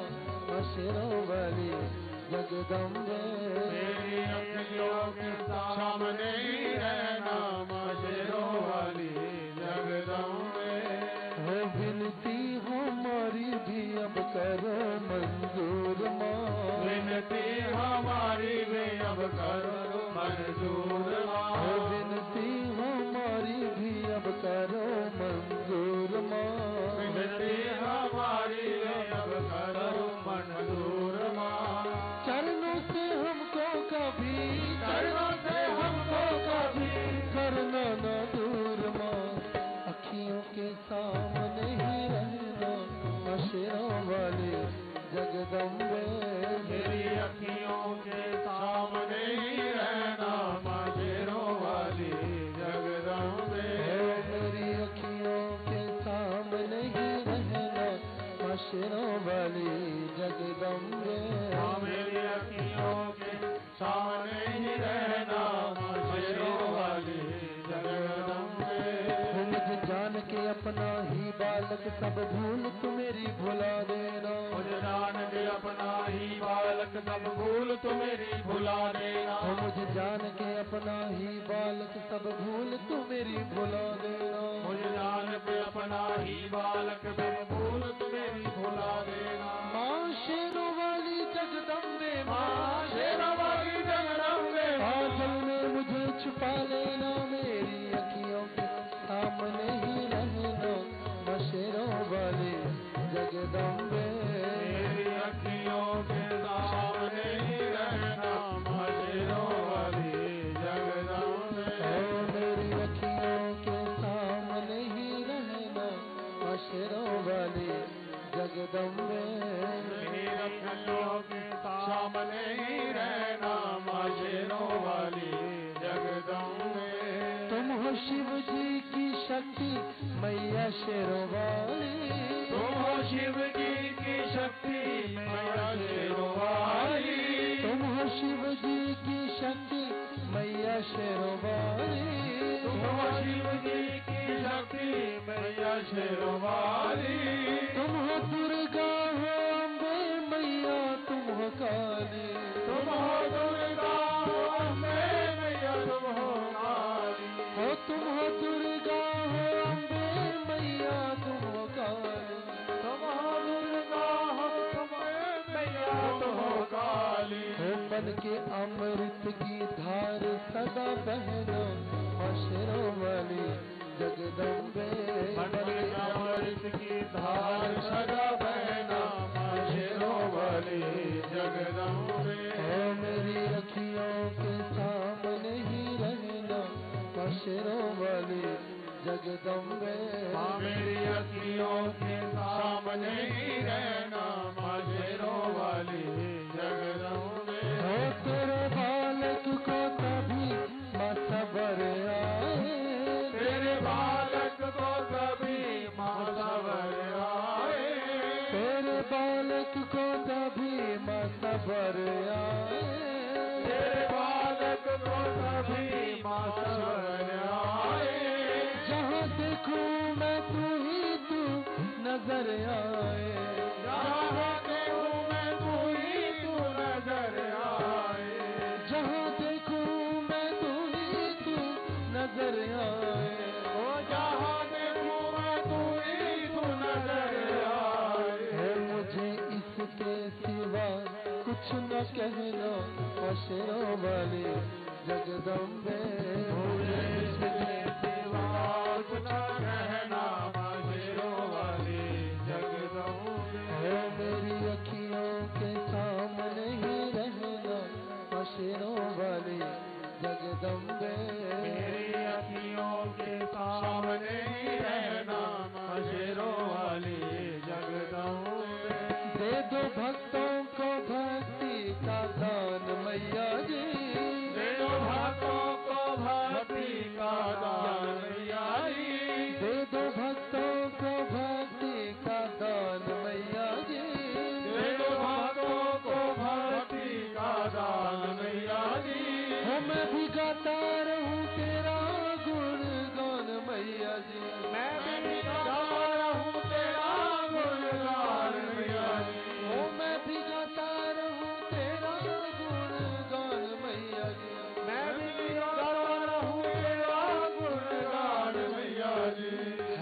विनती हमारी भी अब करो मंजूर माँ, विनती हमारी भी अब करो मंजूर माँ, विनती हमारी भी अब करो मंजूर माँ, विनती हमारी भी अब करो मंजूर माँ। चरणों से हमको कभी, चरणों से हमको कभी करना ना दूर माँ, अखियों के सामने ही रहना अशरों वाले जगदम्बे, मेरी अखियों के सामने ही रहना मशेरों वाली जगदम्बे, मेरी अखियों के सामने ही रहना अशरों वाली जगदम्बे, मेरी अखियों के सामने ही रहना मशेरों वाली जगदम्बे। मुझे जान के अपना ही बालक सब भूल तू मेरी भुला देना, मुझे जान के अपना ही बालक सब भूल तू मेरी भुला देना, मुझे जान के अपना ही बालक सब भूल तू मेरी भुला देना, मुझे जान के अपना ही बालक सब भूल तू मेरी भुला देना। माँ शेरों वाली जगदम्बे, माँ शेरों वाली जगदम्बे, आंचल में मुझे छुपा लेना, मेरी अखियों के सामने ही रहना मशेरों वाली जगदम्बे, मेरी अखियों के सामने ही रहना मशेरों वाली जगदम्बे, मेरी अखियों के सामने ही रहना मशेरों वाली जगदम्बे, मेरी अखियों के सामने ही रहना मशेरों वाली जगदम्बे। तुम हो शिव जी की शक्ति मैया शेरों वाली, तुम हो शिव जी की शक्ति मैया शेरों वाली, तुम हो शिव जी की शक्ति मैया शेरों वाली, तुम हो शिव जी की शक्ति मैया शेरों वाली, तुम हो दुर्गा हो अम्बे मैया तुम हो काली, तुम हो दुर्गा हो अम्बे मैया तुम हो काली, हो तुम हो दुर्गा हो अम्बे मैया तुम हो काली, तुम हो दुर्गा हो अम्बे मैया तुम हो काली, हो बन के अमृत की धार सदा बहना मशेरों वाली जगदम्बे, बन के अमृत की धार सदा बहना मशेरों वाली जगदम्बे, ओ मेरी अखियों के सामने ही रहना मशेरों वाली जगदम्बे, मेरी अखियों के सामने ही रहना मशेरों वाली जगदम्बे, हो तेरे बालक को कभी माँ सबर आए, तेरे बालक को कभी माँ सबर आए, तेरे बालक को कभी माँ सबर आए, तेरे बालक को कभी माँ सबर आए, जहाँ देखूं मैं तू ही तू नजर आए, जहाँ देखूं मैं तू ही तू नजर आए, जहाँ देखूं मैं तू ही तू नजर आए, ओ जहाँ देखूं मैं तू ही तू नजर आए, है मुझे इसके सिवा कुछ न कहना मशेरों वाली जगदम्बे, मुझे इसके सिवा कुछ न कहना मशेरों वाली जगदम्बे, है मेरी अखियों के सामने ही रहना मशेरों वाली जगदम्बे, मेरी अखियों के सामने ही रहना मशेरों वाली जगदम्बे, दे दो भक्तों को भक्ति का दान मैया जी, दे दो भक्तों को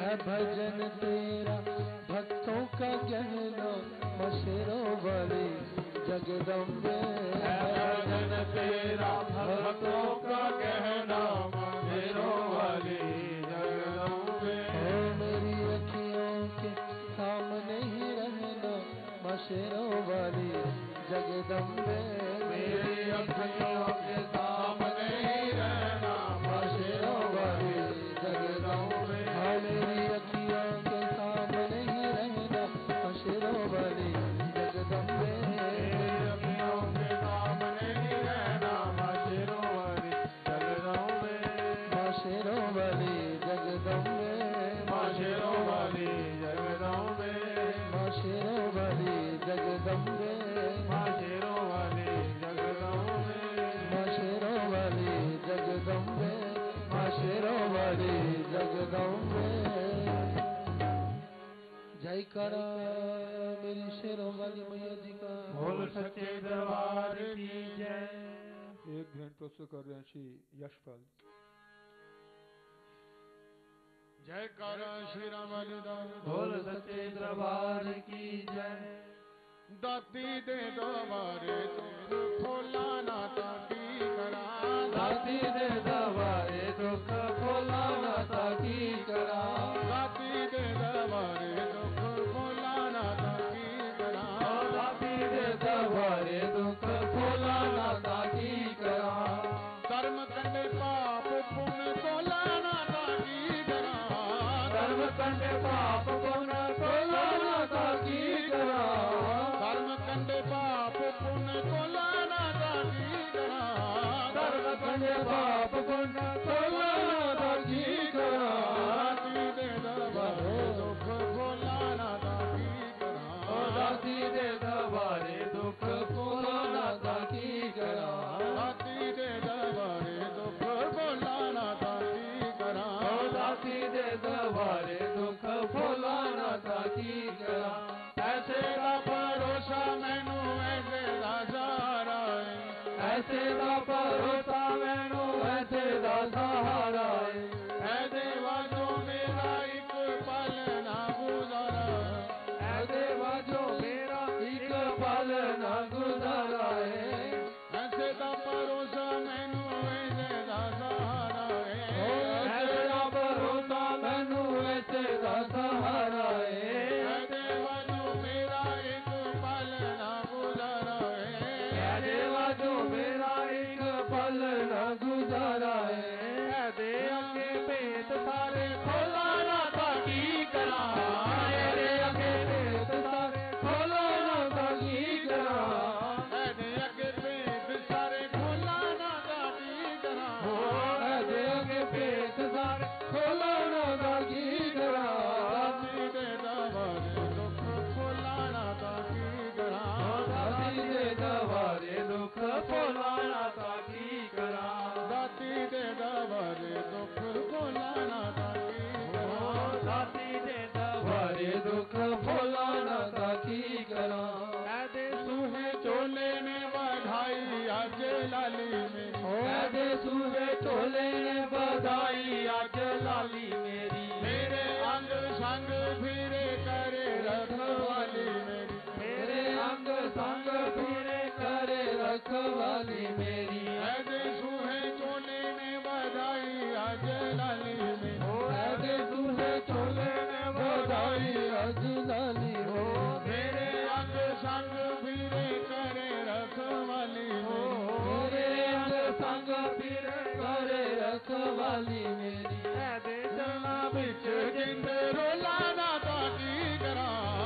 है भजन तेरा भक्तों का गहना मशेरों वाली जगदम्बे है भजन तेरा भक्तों का गहना मशेरों वाली जगदम्बे। ओ मेरी अखियों के सामने ही रहना मशेरों वाली जगदम्बे। मेरी अखियों के सामने ही रहना मशेरों वाली जगदम्बे। हाँ मेरी अखियों के सामने ही रहना मशेरों वाली जगदम्बे। मेरी अखियों के सामने ही रहना मशेरों वाली जगदम्बे। मशेरों वाली जगदम्बे। मशेरों वाली जगदम्बे। मशेरों वाली जगदम्बे। मशेरों वाली जगदम्बे। मशेरों वाली जगदम्बे। मशेरों वाली जगदम्बे। जय करा मेरी शेरों वाली मैया जी का। बोल सच्चे दरबार की जय। एक भेंट प्रस्तुत कर रहे हैं श्री यशपाल। जय करा श्री राम दास। बोल सच्चे दरबार की जय। दाती दे दरबारे दुख खोला ना ताकी करा। दाती दे दरबारे दुख खोला ना ताकी करा। दाती दे दरबारे दुख खोला ना ताकी करा। दाती दे दरबारे दुख खोला ना ताकी करा। कर्म कंडे पाप पुण्य तोला ना ताकी करा। कर्म कंडे पाप पुण्य तोला ना ताकी करा। कर्म कंडे पाप पुण्य तोला ना ताकी करा। कर्म कंडे पाप पुण्य तोला ना ताकी करा। दाती दे दरबारे दुख खोला ना ताकी करा। दाती दे दरबारे दुख खोला ना ताकी करा। दाती दे दरबारे दुख खोला ना ताकी करा। दाती दे दरबारे दुख खोला ना ताकी करा। ऐसे दा भरोसा मैनू ऐसे दा सहारा है। ऐसे दा भरोसा मैनू ऐसे दा सहारा है। ऐ देवा जो मेरा एक पल ना गुजारा। ऐ देवा जो मेरा एक पल ना गुजारा है। ऐसे दा भरोसा मैनू ऐसे दा सहारा है। ऐसे दा भरोसा मैनू ऐसे दा सहारा है। ऐ देवा जो मेरा एक पल ना गुजारा है। ऐ देवा जो मेरा एक पल ना गुजारा है। ऐ दे अगे भेद सारे खोला ना ताकी करा। ऐ दे अगे भेद सारे खोला ना ताकी करा। ऐ दे अगे भेद सारे खोला ना ताकी करा। ऐ दे अगे भेद सारे खोला ना ताकी करा। दाती दे दरबारे दुख खोला ना ताकी करा। दाती दे दरबारे दुख खोला ना ताकी करा। दाती दे दरबारे दुख खोला ना ताकी करा। दाती दे दरबारे दुख खोला ना ताकी करा। ऐ दे सूहे चोले ने बधाई आज लाली में। ऐ दे सूहे चोले ने बधाई आज लाली मेरी। मेरे अंग संग फिरे करे रखवाली मेरी। मेरे अंग संग फिरे करे रखवाली मेरी। ऐ दे सूहे चोले ने बधाई आज लाली में। ऐ दे सूहे चोले ने बधाई आज लाली हो। मेरे अंग संग फिरे करे रखवाली मेरी। मेरे अंग संग फिरे करे रखवाली मेरी। ऐ दे चलना बिच जिंद रोला ना ताकी करा।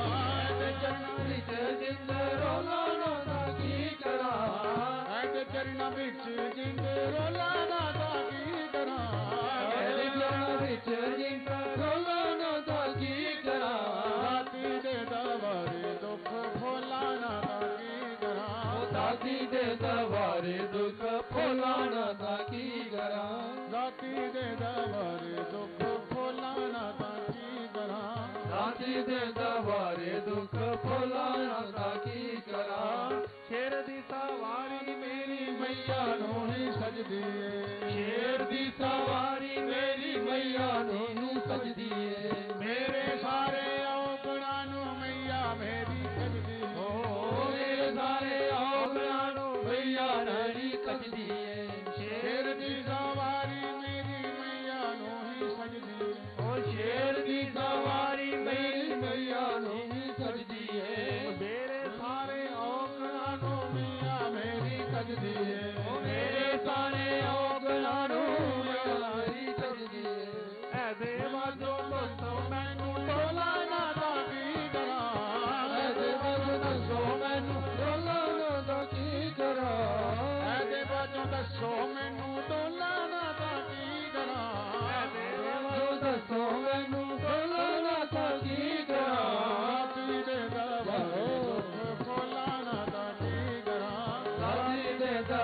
ऐ दे चलना विच जिंद रोला ना ताकी करा। ऐ दे चलना बिच जिंद रोला ना ताकी करा। मेरे चरण विच जिंद रोला ना ताकी करा। दाती दे दरबारे दुख खोला ना ताकी करा। दाती दे दरबारे दुख खोला ना ताकी करा। दाती दे दरबारे दुख खोला ना ताकी करा। दाती दे दरबारे दुख खोला ना ताकी करा। शेर दी सवारी मेरी मैया नूं ही सजदी ਏ। शेर दी सवारी मेरी मैया नूं सजदी ਏ।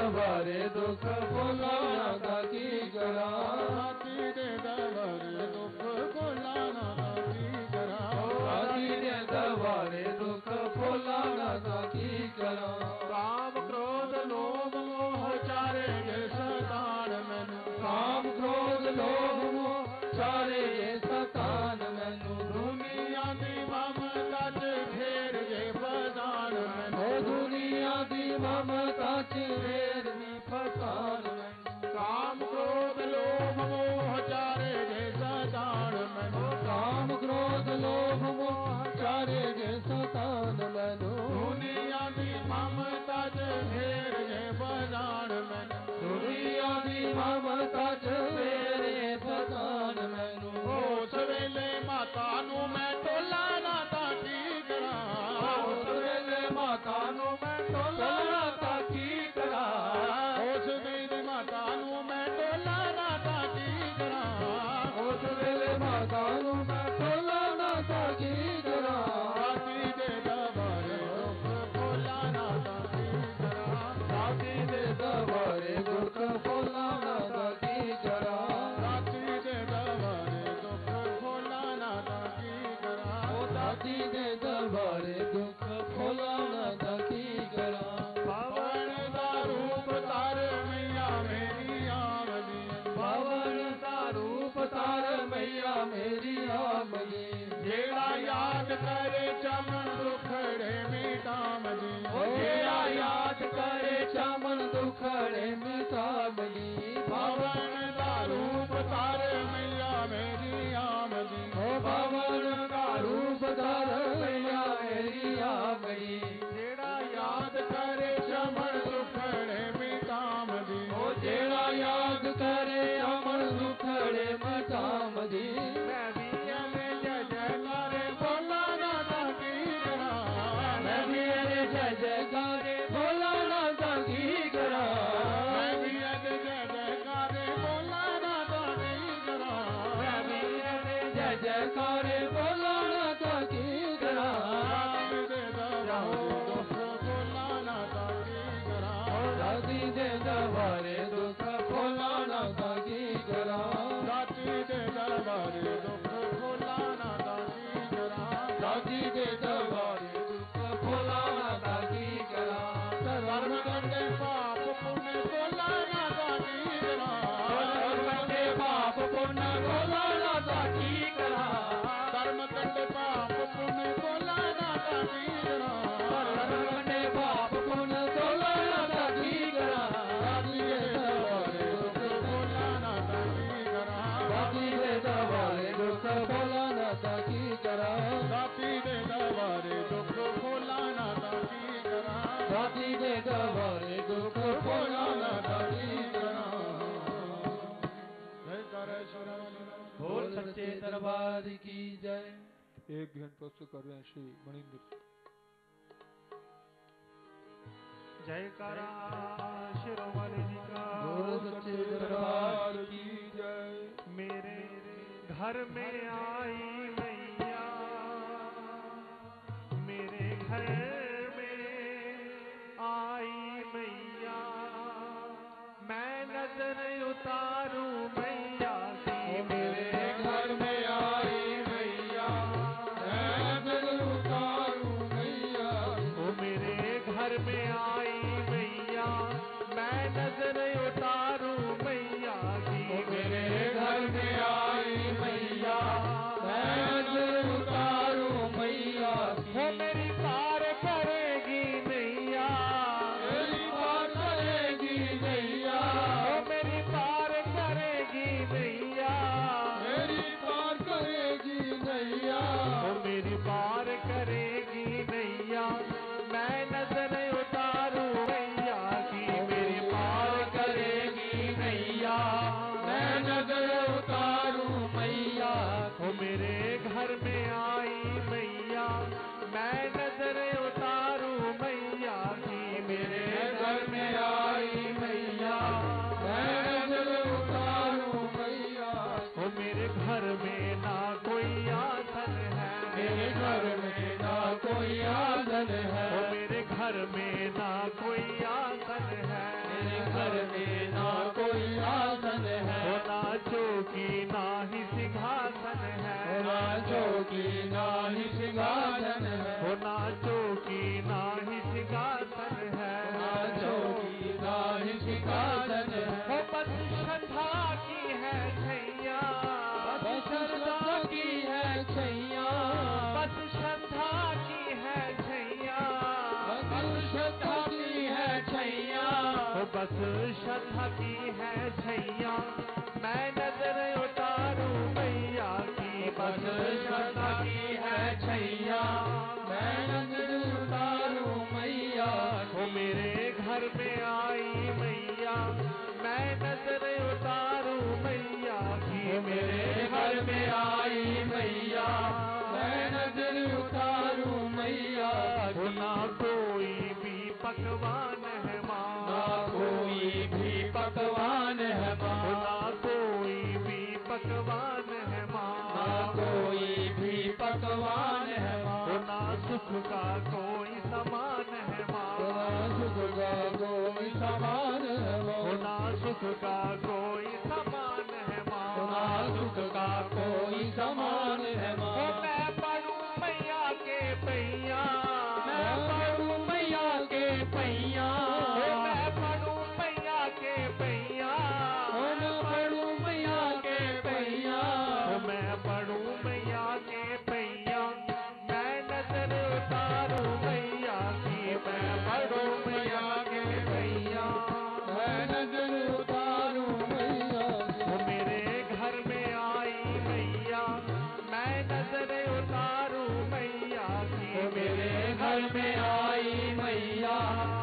दबारे दुख भुलाना ता की करा। दाती दे दबारे दुख भुलाना ता की करा। दाती दे दबारे दुख भुलाना ता की करा। काम क्रोध लोभ मोह चारे जे सतान मैनू। काम क्रोध लोभ मोह चारे जे सतान मैनू। दुनिया दी ममता च घेर जे फसान मैनू। ओ दुनिया दी ममता च घेर दी फसान मैनू। काम क्रोध लोभ मोह चारे जे सतान मैनू। काम क्रोध लोभ मोह चारे जे सतान मैनू। दुनिया दी ममता च घेर जे फसान मैनू। दुनिया दी ममता च घेर जे फसान मैनू। उस वेले माता नू मैं टोला ना ता की करा। उस वेले माता नू मैं टोला ता की करा। उस वेले माता नू मैं टोला ना ता की करा। उस वेले माता नू मैं टोला ना ता की करा। दाती दे दबारे दुख भुलाना ता की करा। दाती दे दबारे दुख भुलाना ता की करा। दाती दे दबारे दुख भुलाना ता की करा। ओ दाती दे दबारे दुख भुलाना ता की करा। पवन दा रूप तार मैया मेरी आमदी। पवन दा रूप तार मैया मेरी आमदी। जेड़ा याद करे चमन दुखड़े मिटाम जी। ओ जेड़ा याद करे चमन दुखड़े मिटावली। पवन दा रूप तार मैया मेरी आमदी। ओ पवन का रूप तार मैया मेरी आमदी। जेड़ा याद करे चमन दुखड़े मिटाम जी। ओ जेड़ा याद करे अमर दुखड़े मिटावली। मैं भी अने जय जयकारे बोला ना ता की करा। मैं भी अरे जय जयकारे बोला ना ता की करा। मैं भी अने जय जयकारे बोला ना ता की करा। मैं भी अरे जय जयकारे बोला ना ता की करा। दाती दे दबारे दुख भुलाना ता की करा। दाती दे दरबारे दुख भुलाना ता की करा। दाती दे दबारे दुख भुलाना ता की करा। दाती दे दरबारे दुख भुलाना ता की करा। धर्म कंडे पाप पुण्य भुलाना ता की करा। धर्म कंडे पाप पुण्य भुलाना ता की करा। धर्म कंडे पाप पुण्य भुलाना ता की करा। धर्म कंडे पाप पुण्य भुलाना ता की करा। दाती दे दबारे दुख भुलाना ता की करा। दाती दे दरबारे दुख भुलाना ता की करा। दाती दे दबारे दुख भुलाना ता की करा। जय करे श्री बोल सच्चे दरबार की जय। एक घंट प्रस्तुत कर रहे हैं श्री मणिंद्र। जयकारा शिरोमणि जी का। बोल सच्चे दरबार की जय। मेरे घर में आई मैया, मेरे घर में आई मैया, मैं नजर उतारूं मैया की। मेरे घर में आई मैया, मैं नजर उतारूं मैया। ओ मेरे घर में आई मैया, मैं नजर उतारूं मैया की। मेरे घर में आई मैया, मैं चौकी ना ही सिंहासन है, हो ना चौकी ना ही सिंहासन है, ना चौकी ना ही सिंहासन है, हो बस श्रद्धा की है छैया, बस श्रद्धा की है छैया, बस श्रद्धा की है छैया, बस श्रद्धा की है छैया, हो बस श्रद्धा की है छैया, मैं नजर उतारूं मैया की, बस श्रद्धा की है छैया, मैं नजर उतारूं मैया हो मेरे घर में आई मैया, मैं नजर उतारूं मैया की, मेरे घर में आई मैया, मैं नजर उतारूं मैया हो ना कोई भी पकवान है माँ, ना कोई भी पकवान है हो माँ, ना कोई भी पकवान है माँ, ना कोई भी पकवान है हो माँ, ना सुख का कोई समान है माँ, ना सुख का कोई समान है हो माँ, ना सुख का कोई समान है माँ, ना सुख का कोई समान है हो माँ, मैं पढ़ूं मैया के पैया, मैं पढ़ूं मैया के पैया, हो मैं पढ़ूं मैया के पैया, हो मैं पढ़ूं मैया के पैया, हो मैं पढ़ूं मैया के पैया, मैं नजर उतारूं मैया की, मैं पढ़ूं मैया के पैया, मैं नजर उतारूं मैया हो मेरे घर में आई मैया, मैं नजर उतारूं मैया की, वो मेरे घर में आई मैया,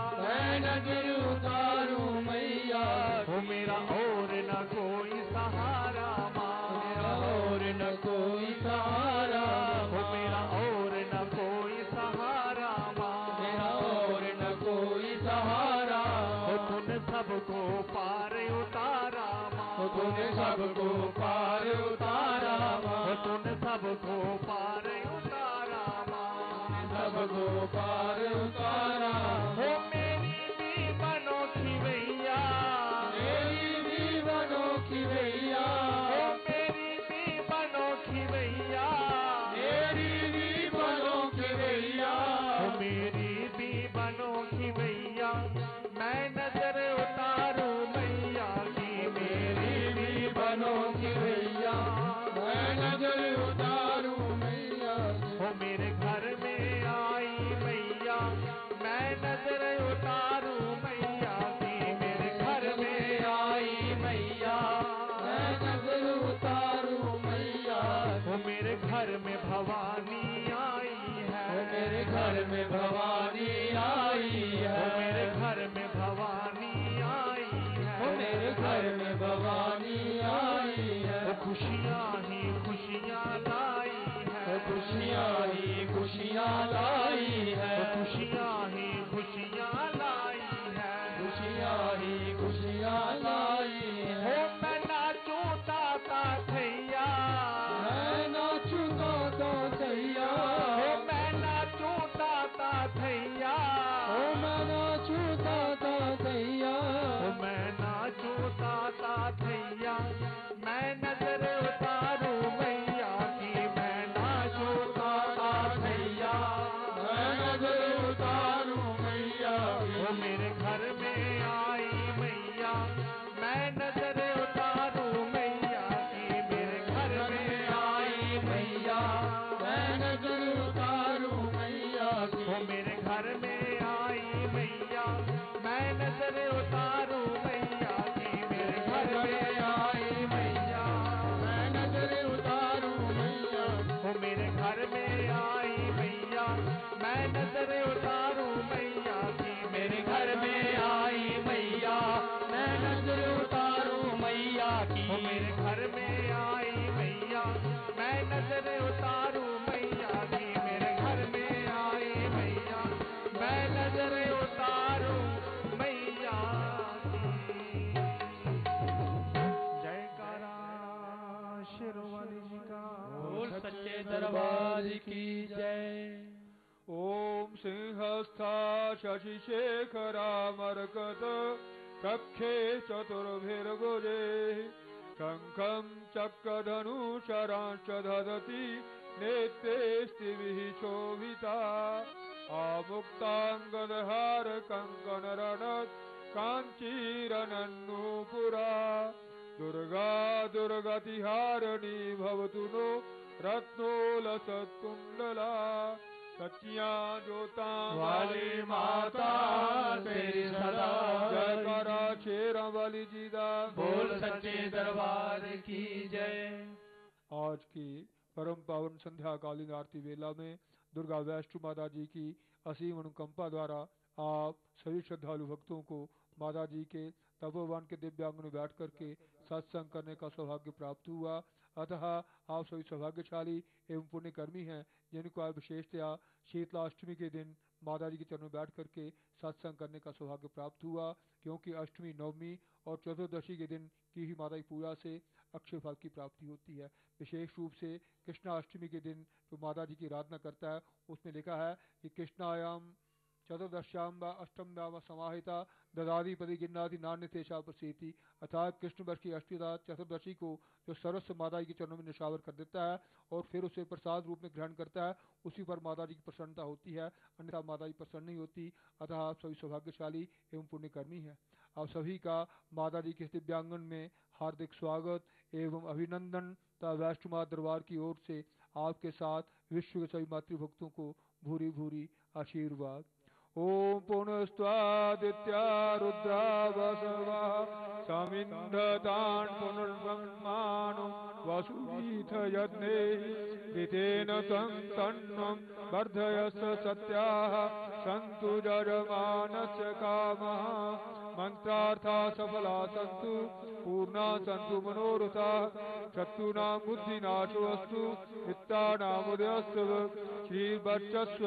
मैं नजर उतारूं मैया हो मेरा और न कोई सहारा माँ, मेरा और न कोई सहारा हो मेरा और न कोई सहारा माँ, मेरा और न कोई सहारा हो तूने सबको पार उतारा माँ, हो तूने सबको पार उतारा हो माँ, तूने सबको पार उतारा माँ, सबको पार उतारा हो मेरी भी बनो खिवैया, मेरी भी बनो की भैया, हो मेरी भी बनो खिवैया, मेरी भी बनो की भैया, हो मेरी भी बनो खिवैया, मैं नजर उतारूं मैया की, मेरी भी बनो की भैया, मैं नजर उतारूं मैया हो मेरे घर में आई मैया, मैं नजर उतारूं मैया की, मेरे घर में आई मैया, मैं नजर उतारूं मैया हो मेरे घर में भवानी आई है, वो मेरे घर में भवानी आई हो है, मेरे घर में भवानी आई है, वो मेरे घर में भवानी आई है, वो खुशियाँ ही खुशियाँ लाई है, वो खुशियाँ ही खुशियाँ लाई है, वो खुशियाँ ही खुशियाँ लाई है, खुशियाँ ही खुशियाँ लाई हो है, मैं नाचूं ताता थैया, मैं नाचूं तो सैया, हो मैं नाचूं ताता थैया, ओ मैं नाचूं तो सैया, हो मैं नाचूं ताता थैया, मैं नजर उतारूं मैया की, मैं नाचूं ताता थैया, मैं नजर उतारूं मैया हो मेरे घर में आई मैया, मैं नजर उतारूं मैया की, मेरे घर में आई मैया, मैं नजर उतारूं मैया हो मेरे घर में आई मैया, मैं नजर उतारूं मैया की, मेरे घर में आई मैया, मैं नजर उतारूं मैया हो मेरे घर में आई मैया, मैं नजर उतारूं मैया की, मेरे घर में आई मैया, मैं नजर उतारूं मैया की, हो मेरे घर में आई मैया, मैं नजर उतारूं मैया की, मेरे घर में आई मैया, मैं नजर उतारूं मैया की। जयकारा शेरवाली जी का। बोल सच्चे दरबार की जय। ओम सिंहस्था शशिशेखरा मरकत कक्षे चतुर्भिर्भुजे शंखं चक्रधनुशरांश्च दधति नेत्रेस्तिभिः शोभिता आमुक्ताङ्गदहार कङ्कणरणत् काञ्चीरनन्नूपुरा दुर्गा दुर्गतिहारिणी भवतु नो रत्नोलसत्कुण्डला सच्चियां जोतां वाली माता तेरी सदा जयकारा शेरा वाली जीदा बोल सच्चे दरबार की जय। आज की परम पावन संध्या कालीन आरती वेला में दुर्गा वैष्णो माता जी की असीम अनुकंपा द्वारा आप सभी श्रद्धालु भक्तों को माता जी के तपोवन के दिव्यांग में बैठ करके सत्संग करने का सौभाग्य प्राप्त हुआ। अतः आप सभी सौभाग्यशाली एवं पुण्यकर्मी हैं जिनको आप विशेषतया शीतलाष्टमी के दिन माता जी के चरणों में बैठ करके सत्संग करने का सौभाग्य प्राप्त हुआ, क्योंकि अष्टमी, नवमी और चतुर्दशी के दिन की ही माता की पूजा से अक्षय फल की प्राप्ति होती है। विशेष रूप से कृष्णाष्टमी के दिन जो माता जी की आराधना करता है उसमें लिखा है कि कृष्णायाम चतुर्दश्याम व अष्टम व समाहिता ददाधिपति गिन्नादि नान्य तेषा प्रसीति, अर्थात कृष्ण वर्ष की अष्टमी चतुर्दशी को जो सरस माता जी के चरणों में निशावर कर देता है और फिर उसे प्रसाद रूप में ग्रहण करता है, उसी पर माता जी की प्रसन्नता होती है, अन्यथा माता जी प्रसन्न नहीं होती। अतः आप सभी सौभाग्यशाली एवं पुण्यकर्मी हैं। आप सभी का माता जी के दिव्यांगन में हार्दिक स्वागत एवं अभिनंदन तथा वैष्णो माता दरबार की ओर से आपके साथ विश्व के सभी मातृभक्तों को भूरी भूरी आशीर्वाद। ओम पुनस्त्वादित्या रुद्रा वसवा समिन्धतान् पुनर्ब्रह्माणो वसुवीथ यज्ञे वितेन तं तन्नं वर्धयस्व सत्याः सन्तु यजमानस्य कामः मंत्रार्था सफला सन्तु पूर्णा सन्तु मनोरथाः शत्रूणां बुद्धिनाशोऽस्तु वित्तानामुदयस्तु श्रीवर्चस्व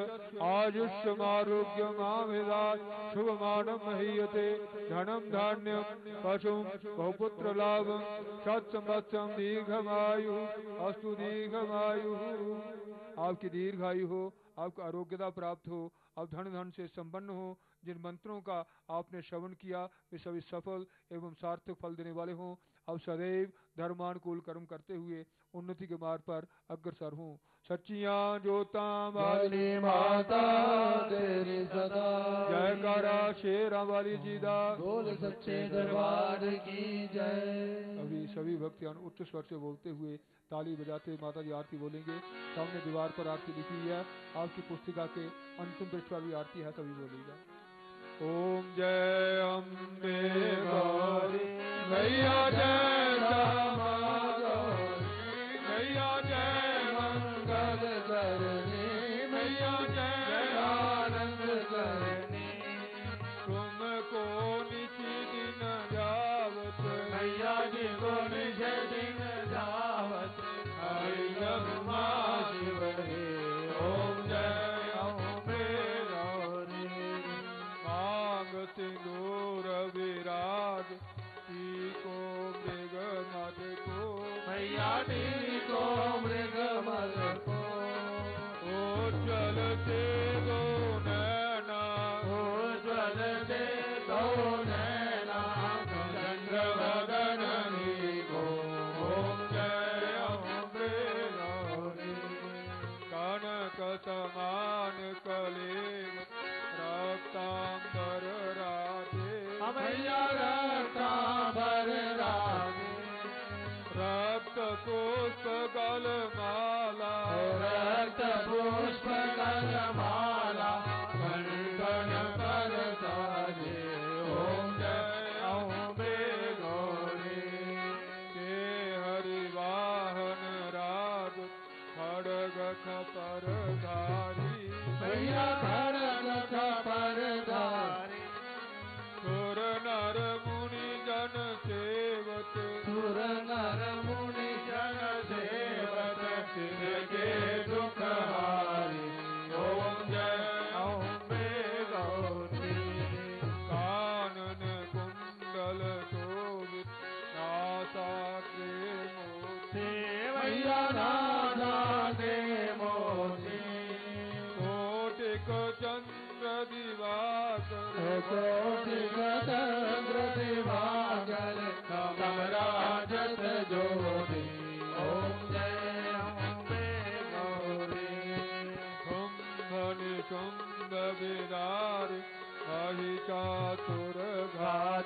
आयुष्यमारोग्यमामिदात् शुभमानं महीयते धनं धान्यं पशुं बहुपुत्रलाभं शतसंवत्सरं दीर्घमायुः अस्तु दीर्घमायुः। आपकी दीर्घायु हो, आपको आरोग्यता प्राप्त हो, आप धन धन से संपन्न हो। जिन मंत्रों का आपने श्रवण किया वे सभी सफल एवं सार्थक फल देने वाले हों। अब सदैव धर्मानुकूल कर्म करते हुए उन्नति के मार्ग पर अग्रसर हों। सच्चियां जोतां वाली माता तेरी सदा जयकारा शेरा वाली जीदा बोल सच्चे दरबार की जय। अभी सभी भक्तियां उच्च स्वर से बोलते हुए ताली बजाते माता जी आरती बोलेंगे। सामने दीवार पर आरती लिखी है, आपकी पुस्तिका के अंतिम पृष्ठ पर भी आरती है, सभी बोलेगा। ओम जय अम्बे गौरी मैया जय श्यामा गौरी मैया जय मंगल करनी मैया जय आनंद करनी तुमको निशि दिन जावत मैया जी को निज दिन जावत हरि ब्रह्मा शिव हे। ओम जय अम्बे गौरी मांग सिंदूर विराज को मृग मद को मैया दी को मृग मद को ओ चलते दो नैना ओ चलते दो नैना चंद्र वदनी को। ओम जय अम्बे गौरी कनक समान कलेव रक्तांबर राधे मैया रक्तांबर राधे रक्त पुष्प गल माला रक्त पुष्प गल माला कण कण पर साजे। ओम जय अम्बे गौरी के हरि वाहन राग खड़ग खपर धारी मैया खड़ग खपर धारी सुर नर मुनि जन सेवत सुर नर मुनि जन सेवत सिर के दुख हारी। ओम जय अम्बे गौरी कानन कुंडल शोभित नासाग्रे मोती मैया नादा दे मोती कोटिक चंद्र दिवाकर कोटिक चंद्र दिवाकर कमराजत ज्योति। ओम जय अम्बे गौरी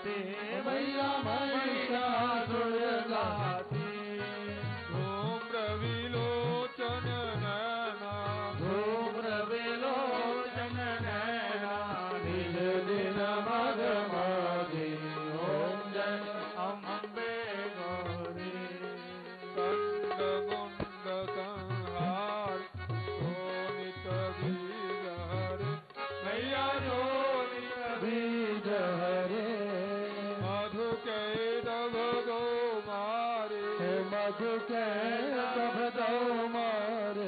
गाते मैया महिषासुर गाती धूम्र विलोचन नैना धूम्र विलोचन नैना निज दिन मद मदे ओम जय अम्बे गौरी कंड मुंड संहार शोणित बीज हरे मैया जोनित बीज हरे मधु के दब दो मारे मधु के दब दो मारे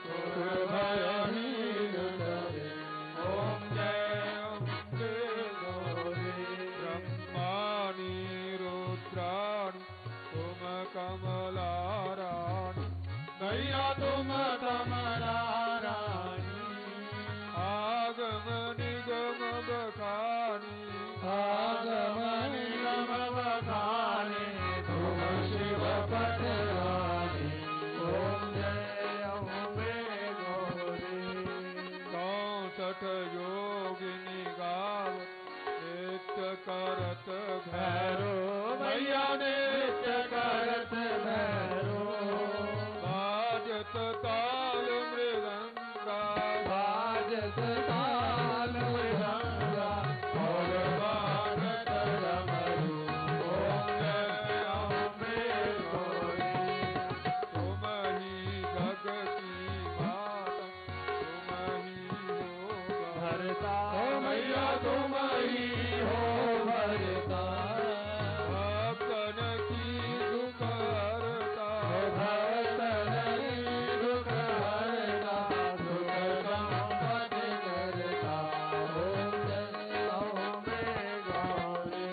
भयहीन करे ओम जय अम्बे गौरी ब्रह्माणि रुद्राणि तुम कमलाराणि मैया तुम कमला रानी आगम निगम बखानी आगम निगम बखाने तुम शिव पटरानी ओम जय अम्बे गौरी चौसठ योगिनी गाव नित्य करत भैरो भैरो मैया नित्य करत भैरो बाजत ताल मृदंगा बाजत ताल मृदंगा और बाजत डमरू ओम जय अम्बे गौरी तुम ही जग की माता तुम ही हो भरता ओ मैया तुम ही हो भरता भक्तन की दुख हरता भक्तन दुख हरता दुख संपद करता ओम जय अम्बे गौरी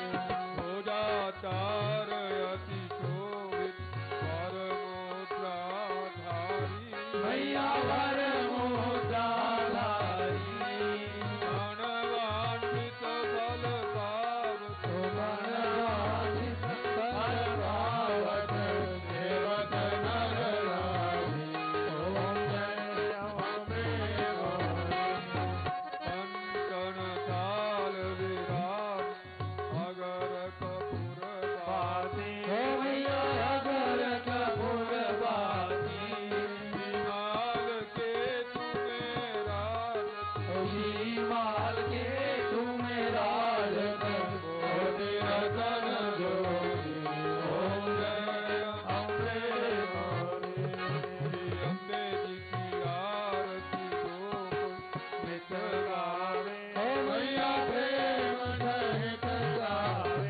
पूजाचार अति शोभित परमोद्राधारी मैया वर मुद्राधारी मनवान्वित फल पावत मनवांछित फल पावत देवत नर रानी ओम जय अम्बे गौरी कंकण थाल विराज अगर कपूर पाती हो मैया अगर कपूर बाती माल के तुम्हें राज माल के तुम्हें राज रतन जोगी ओम जय अम्बे गौरी अम्बे जी की आरती गोकुल नित गावे हो मैया प्रेम सहित गावे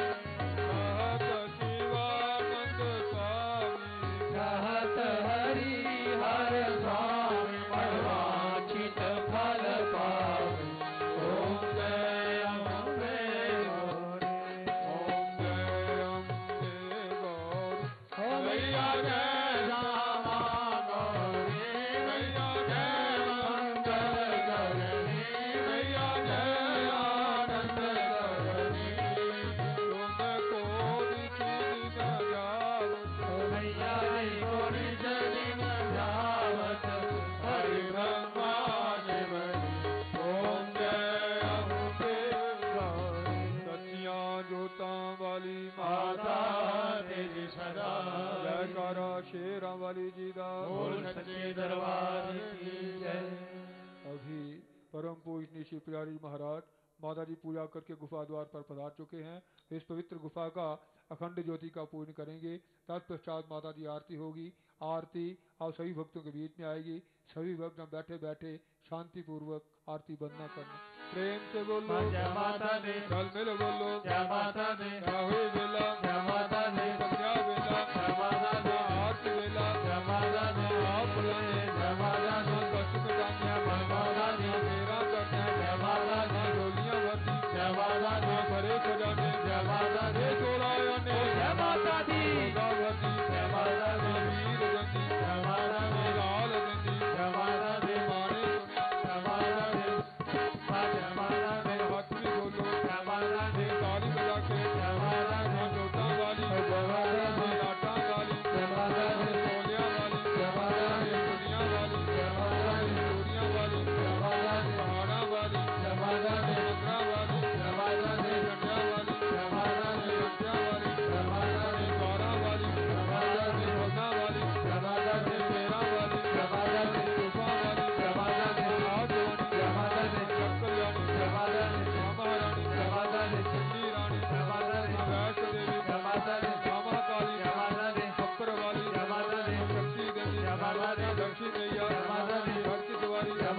कहत शिवानंद स्वामी कहत हरि हर स्वामी मनवांछित फल पावे ओम जय अम्बे गौरी ओम जय अम्बे गौरी हो मैया जय श्यामा गौरी मैया जय मंगल करनी मैया जय आनंद करनी तुमको दिखी न जावत मैया को निज दिन जावत हरि ब्रह्मा शिवनी ओम जय अम्बे गौरी सचिया जोता वाली माता माता तेरी सदा जयकारा शेरा वाली जी दा बोल सच्चे दरबार की जय अभी परम पूजनीय श्री प्यारी महाराज माता जी पूजा करके गुफा द्वार पर पधार चुके हैं। इस पवित्र गुफा का अखंड ज्योति का पूजन करेंगे। तत्पश्चात माता जी आरती होगी। आरती आप सभी भक्तों के बीच में आएगी। सभी भक्त बैठे बैठे शांति पूर्वक आरती बंदना करना। प्रेम से बोलो जय माता दी चल मिल बोलो जय माता दी क्या हुई बेला जय माता दी संध्या बेला जय माता दी आरती बेला जय माता दी आप बुलाने जय माता दी कष्ट मिटाने जय माता दी मेरा करना जय माता दी डोलियां भरती जय माता दी भरे सजाने जय माता दी चोरायाने जय माता दी भरती जय माता दी वीर गंदी जय माता दी लाल गंदी जय माता दी मारे जय माता दी जय माता दी हाथ में बोलो जय माता दी ताली बजा के जय माता दी जोता वाली जय माता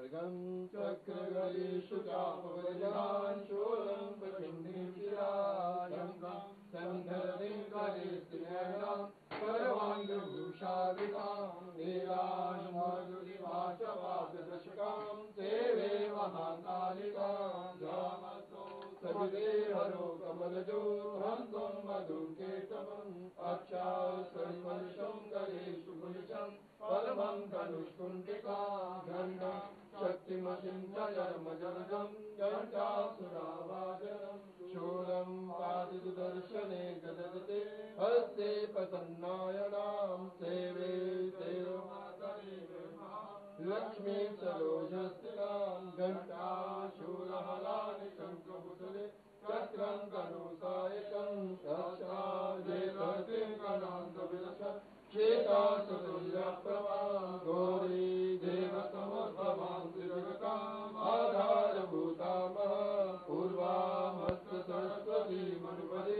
खड्गं चक्रगदेषु चापवज्रान् शूलं प्रचण्डीं शिराशङ्कां सन्धरतिं करेस्त्रिनयनां परमाङ्गभूषादिकां नीलाशमाधुरिवाचवादशकां सेवे महाकालिकां रामसो सविदे हरो कमलजो हन्तं मधुं केतवम् अक्षासरिमर्शं करेषु पुरुषं परमं धनुष्कुण्डिकां गण्डं शक्तिमतिं च जन्मजलजं घण्टासुरावादनं शूलं पादिदर्शने गदते हस्ते प्रसन्नायणां सेवे देवमातरे लक्ष्मी सरोजस्थितां घण्टाशूलहलानि शङ्खपुतले चक्रं धनुसायकं दक्षादेवतीं कणान्तविलसत् श्वेतासुतुल्यप्रभां गौरी देवसमुद्भवां त्रिजगताम् आधारभूतामः पूर्वामस्त्र मनुपदे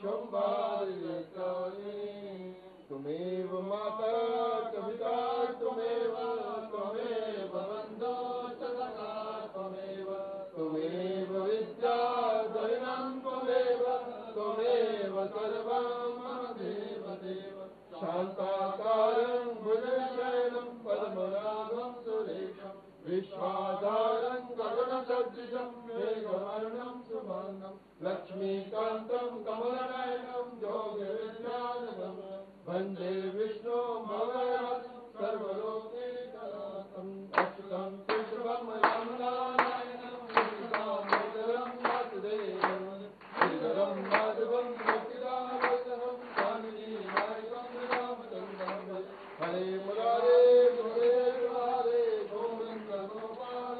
शम्भादिकारिणी तुमेव माता कविता तुमेव त्वमेव बन्धो सदा त्वमेव तुमेव विद्या दैनं त्वमेव त्वमेव सर्वं मम देव देव शान्ताकारं भुजशयनं पद्मनाभं सुरेशं विश्वाधारं गगनसदृशं मेघवर्णं शुभाङ्गं लक्ष्मीकान्तं कमलनयनं योगविद्यानगं वन्दे विष्णु भगवन् सर्वलोकैकनाथम् अच्युतं केशवं रामनारायणं कृष्णदामोदरं वासुदेवं श्रीधरं माधवं भक्तिदामोदरं स्वामिनी नायकं रामचन्द्रं हरे मुरारे मुरारे मुरारे गोविन्द गोपाल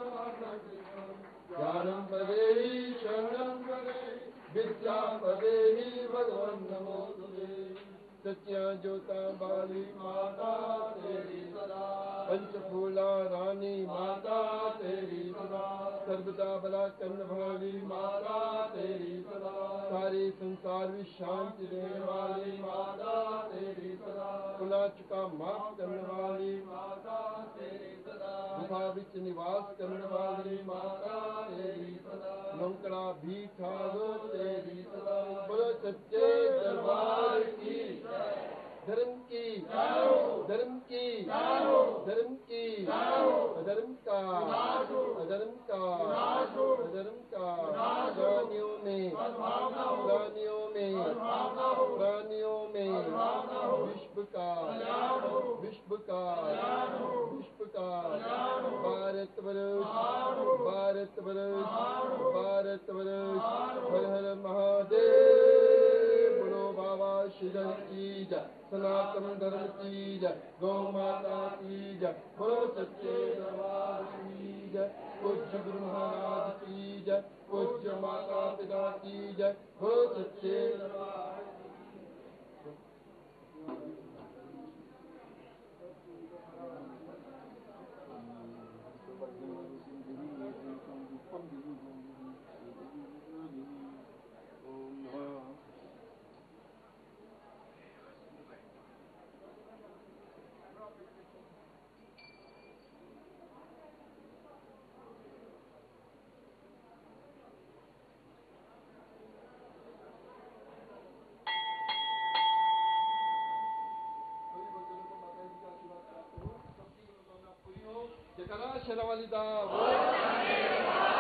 ज्ञानं प्रदेहि शरणं प्रदेहि विद्यां प्रदेहि भगवन् नमोस्तुते सत्या ज्योता बाली माता तेरी सदा पंचफूला रानी माता तेरी सदा सर्वदा बला कन्न भाली माता तेरी सदा सारे संसार में शांति देने वाली माता तेरी सदा गुनाह चुका माफ करने वाली माता तेरी सदा गुफा विच निवास करने वाली माता तेरी सदा मंगला भी ठारो तेरी सदा बोलो सच्चे दरबार की धर्म की धर्म की धर्म की अधर्म का अधर्म का अधर्म का प्राणियों में प्राणियों में प्राणियों में विश्व का विश्व का विश्व का भारत वर्ष भारत वर्ष भारत वर्ष हर हर महादेव बोलो बाबा श्रीधर की जय सनातन धर्म की जय गौ माता की जय बोलो सच्चे दरबार की जय पूज्य गुरु महाराज की जय पूज्य माता पिता की जय बोलो सच्चे दरबार शेरावाली दा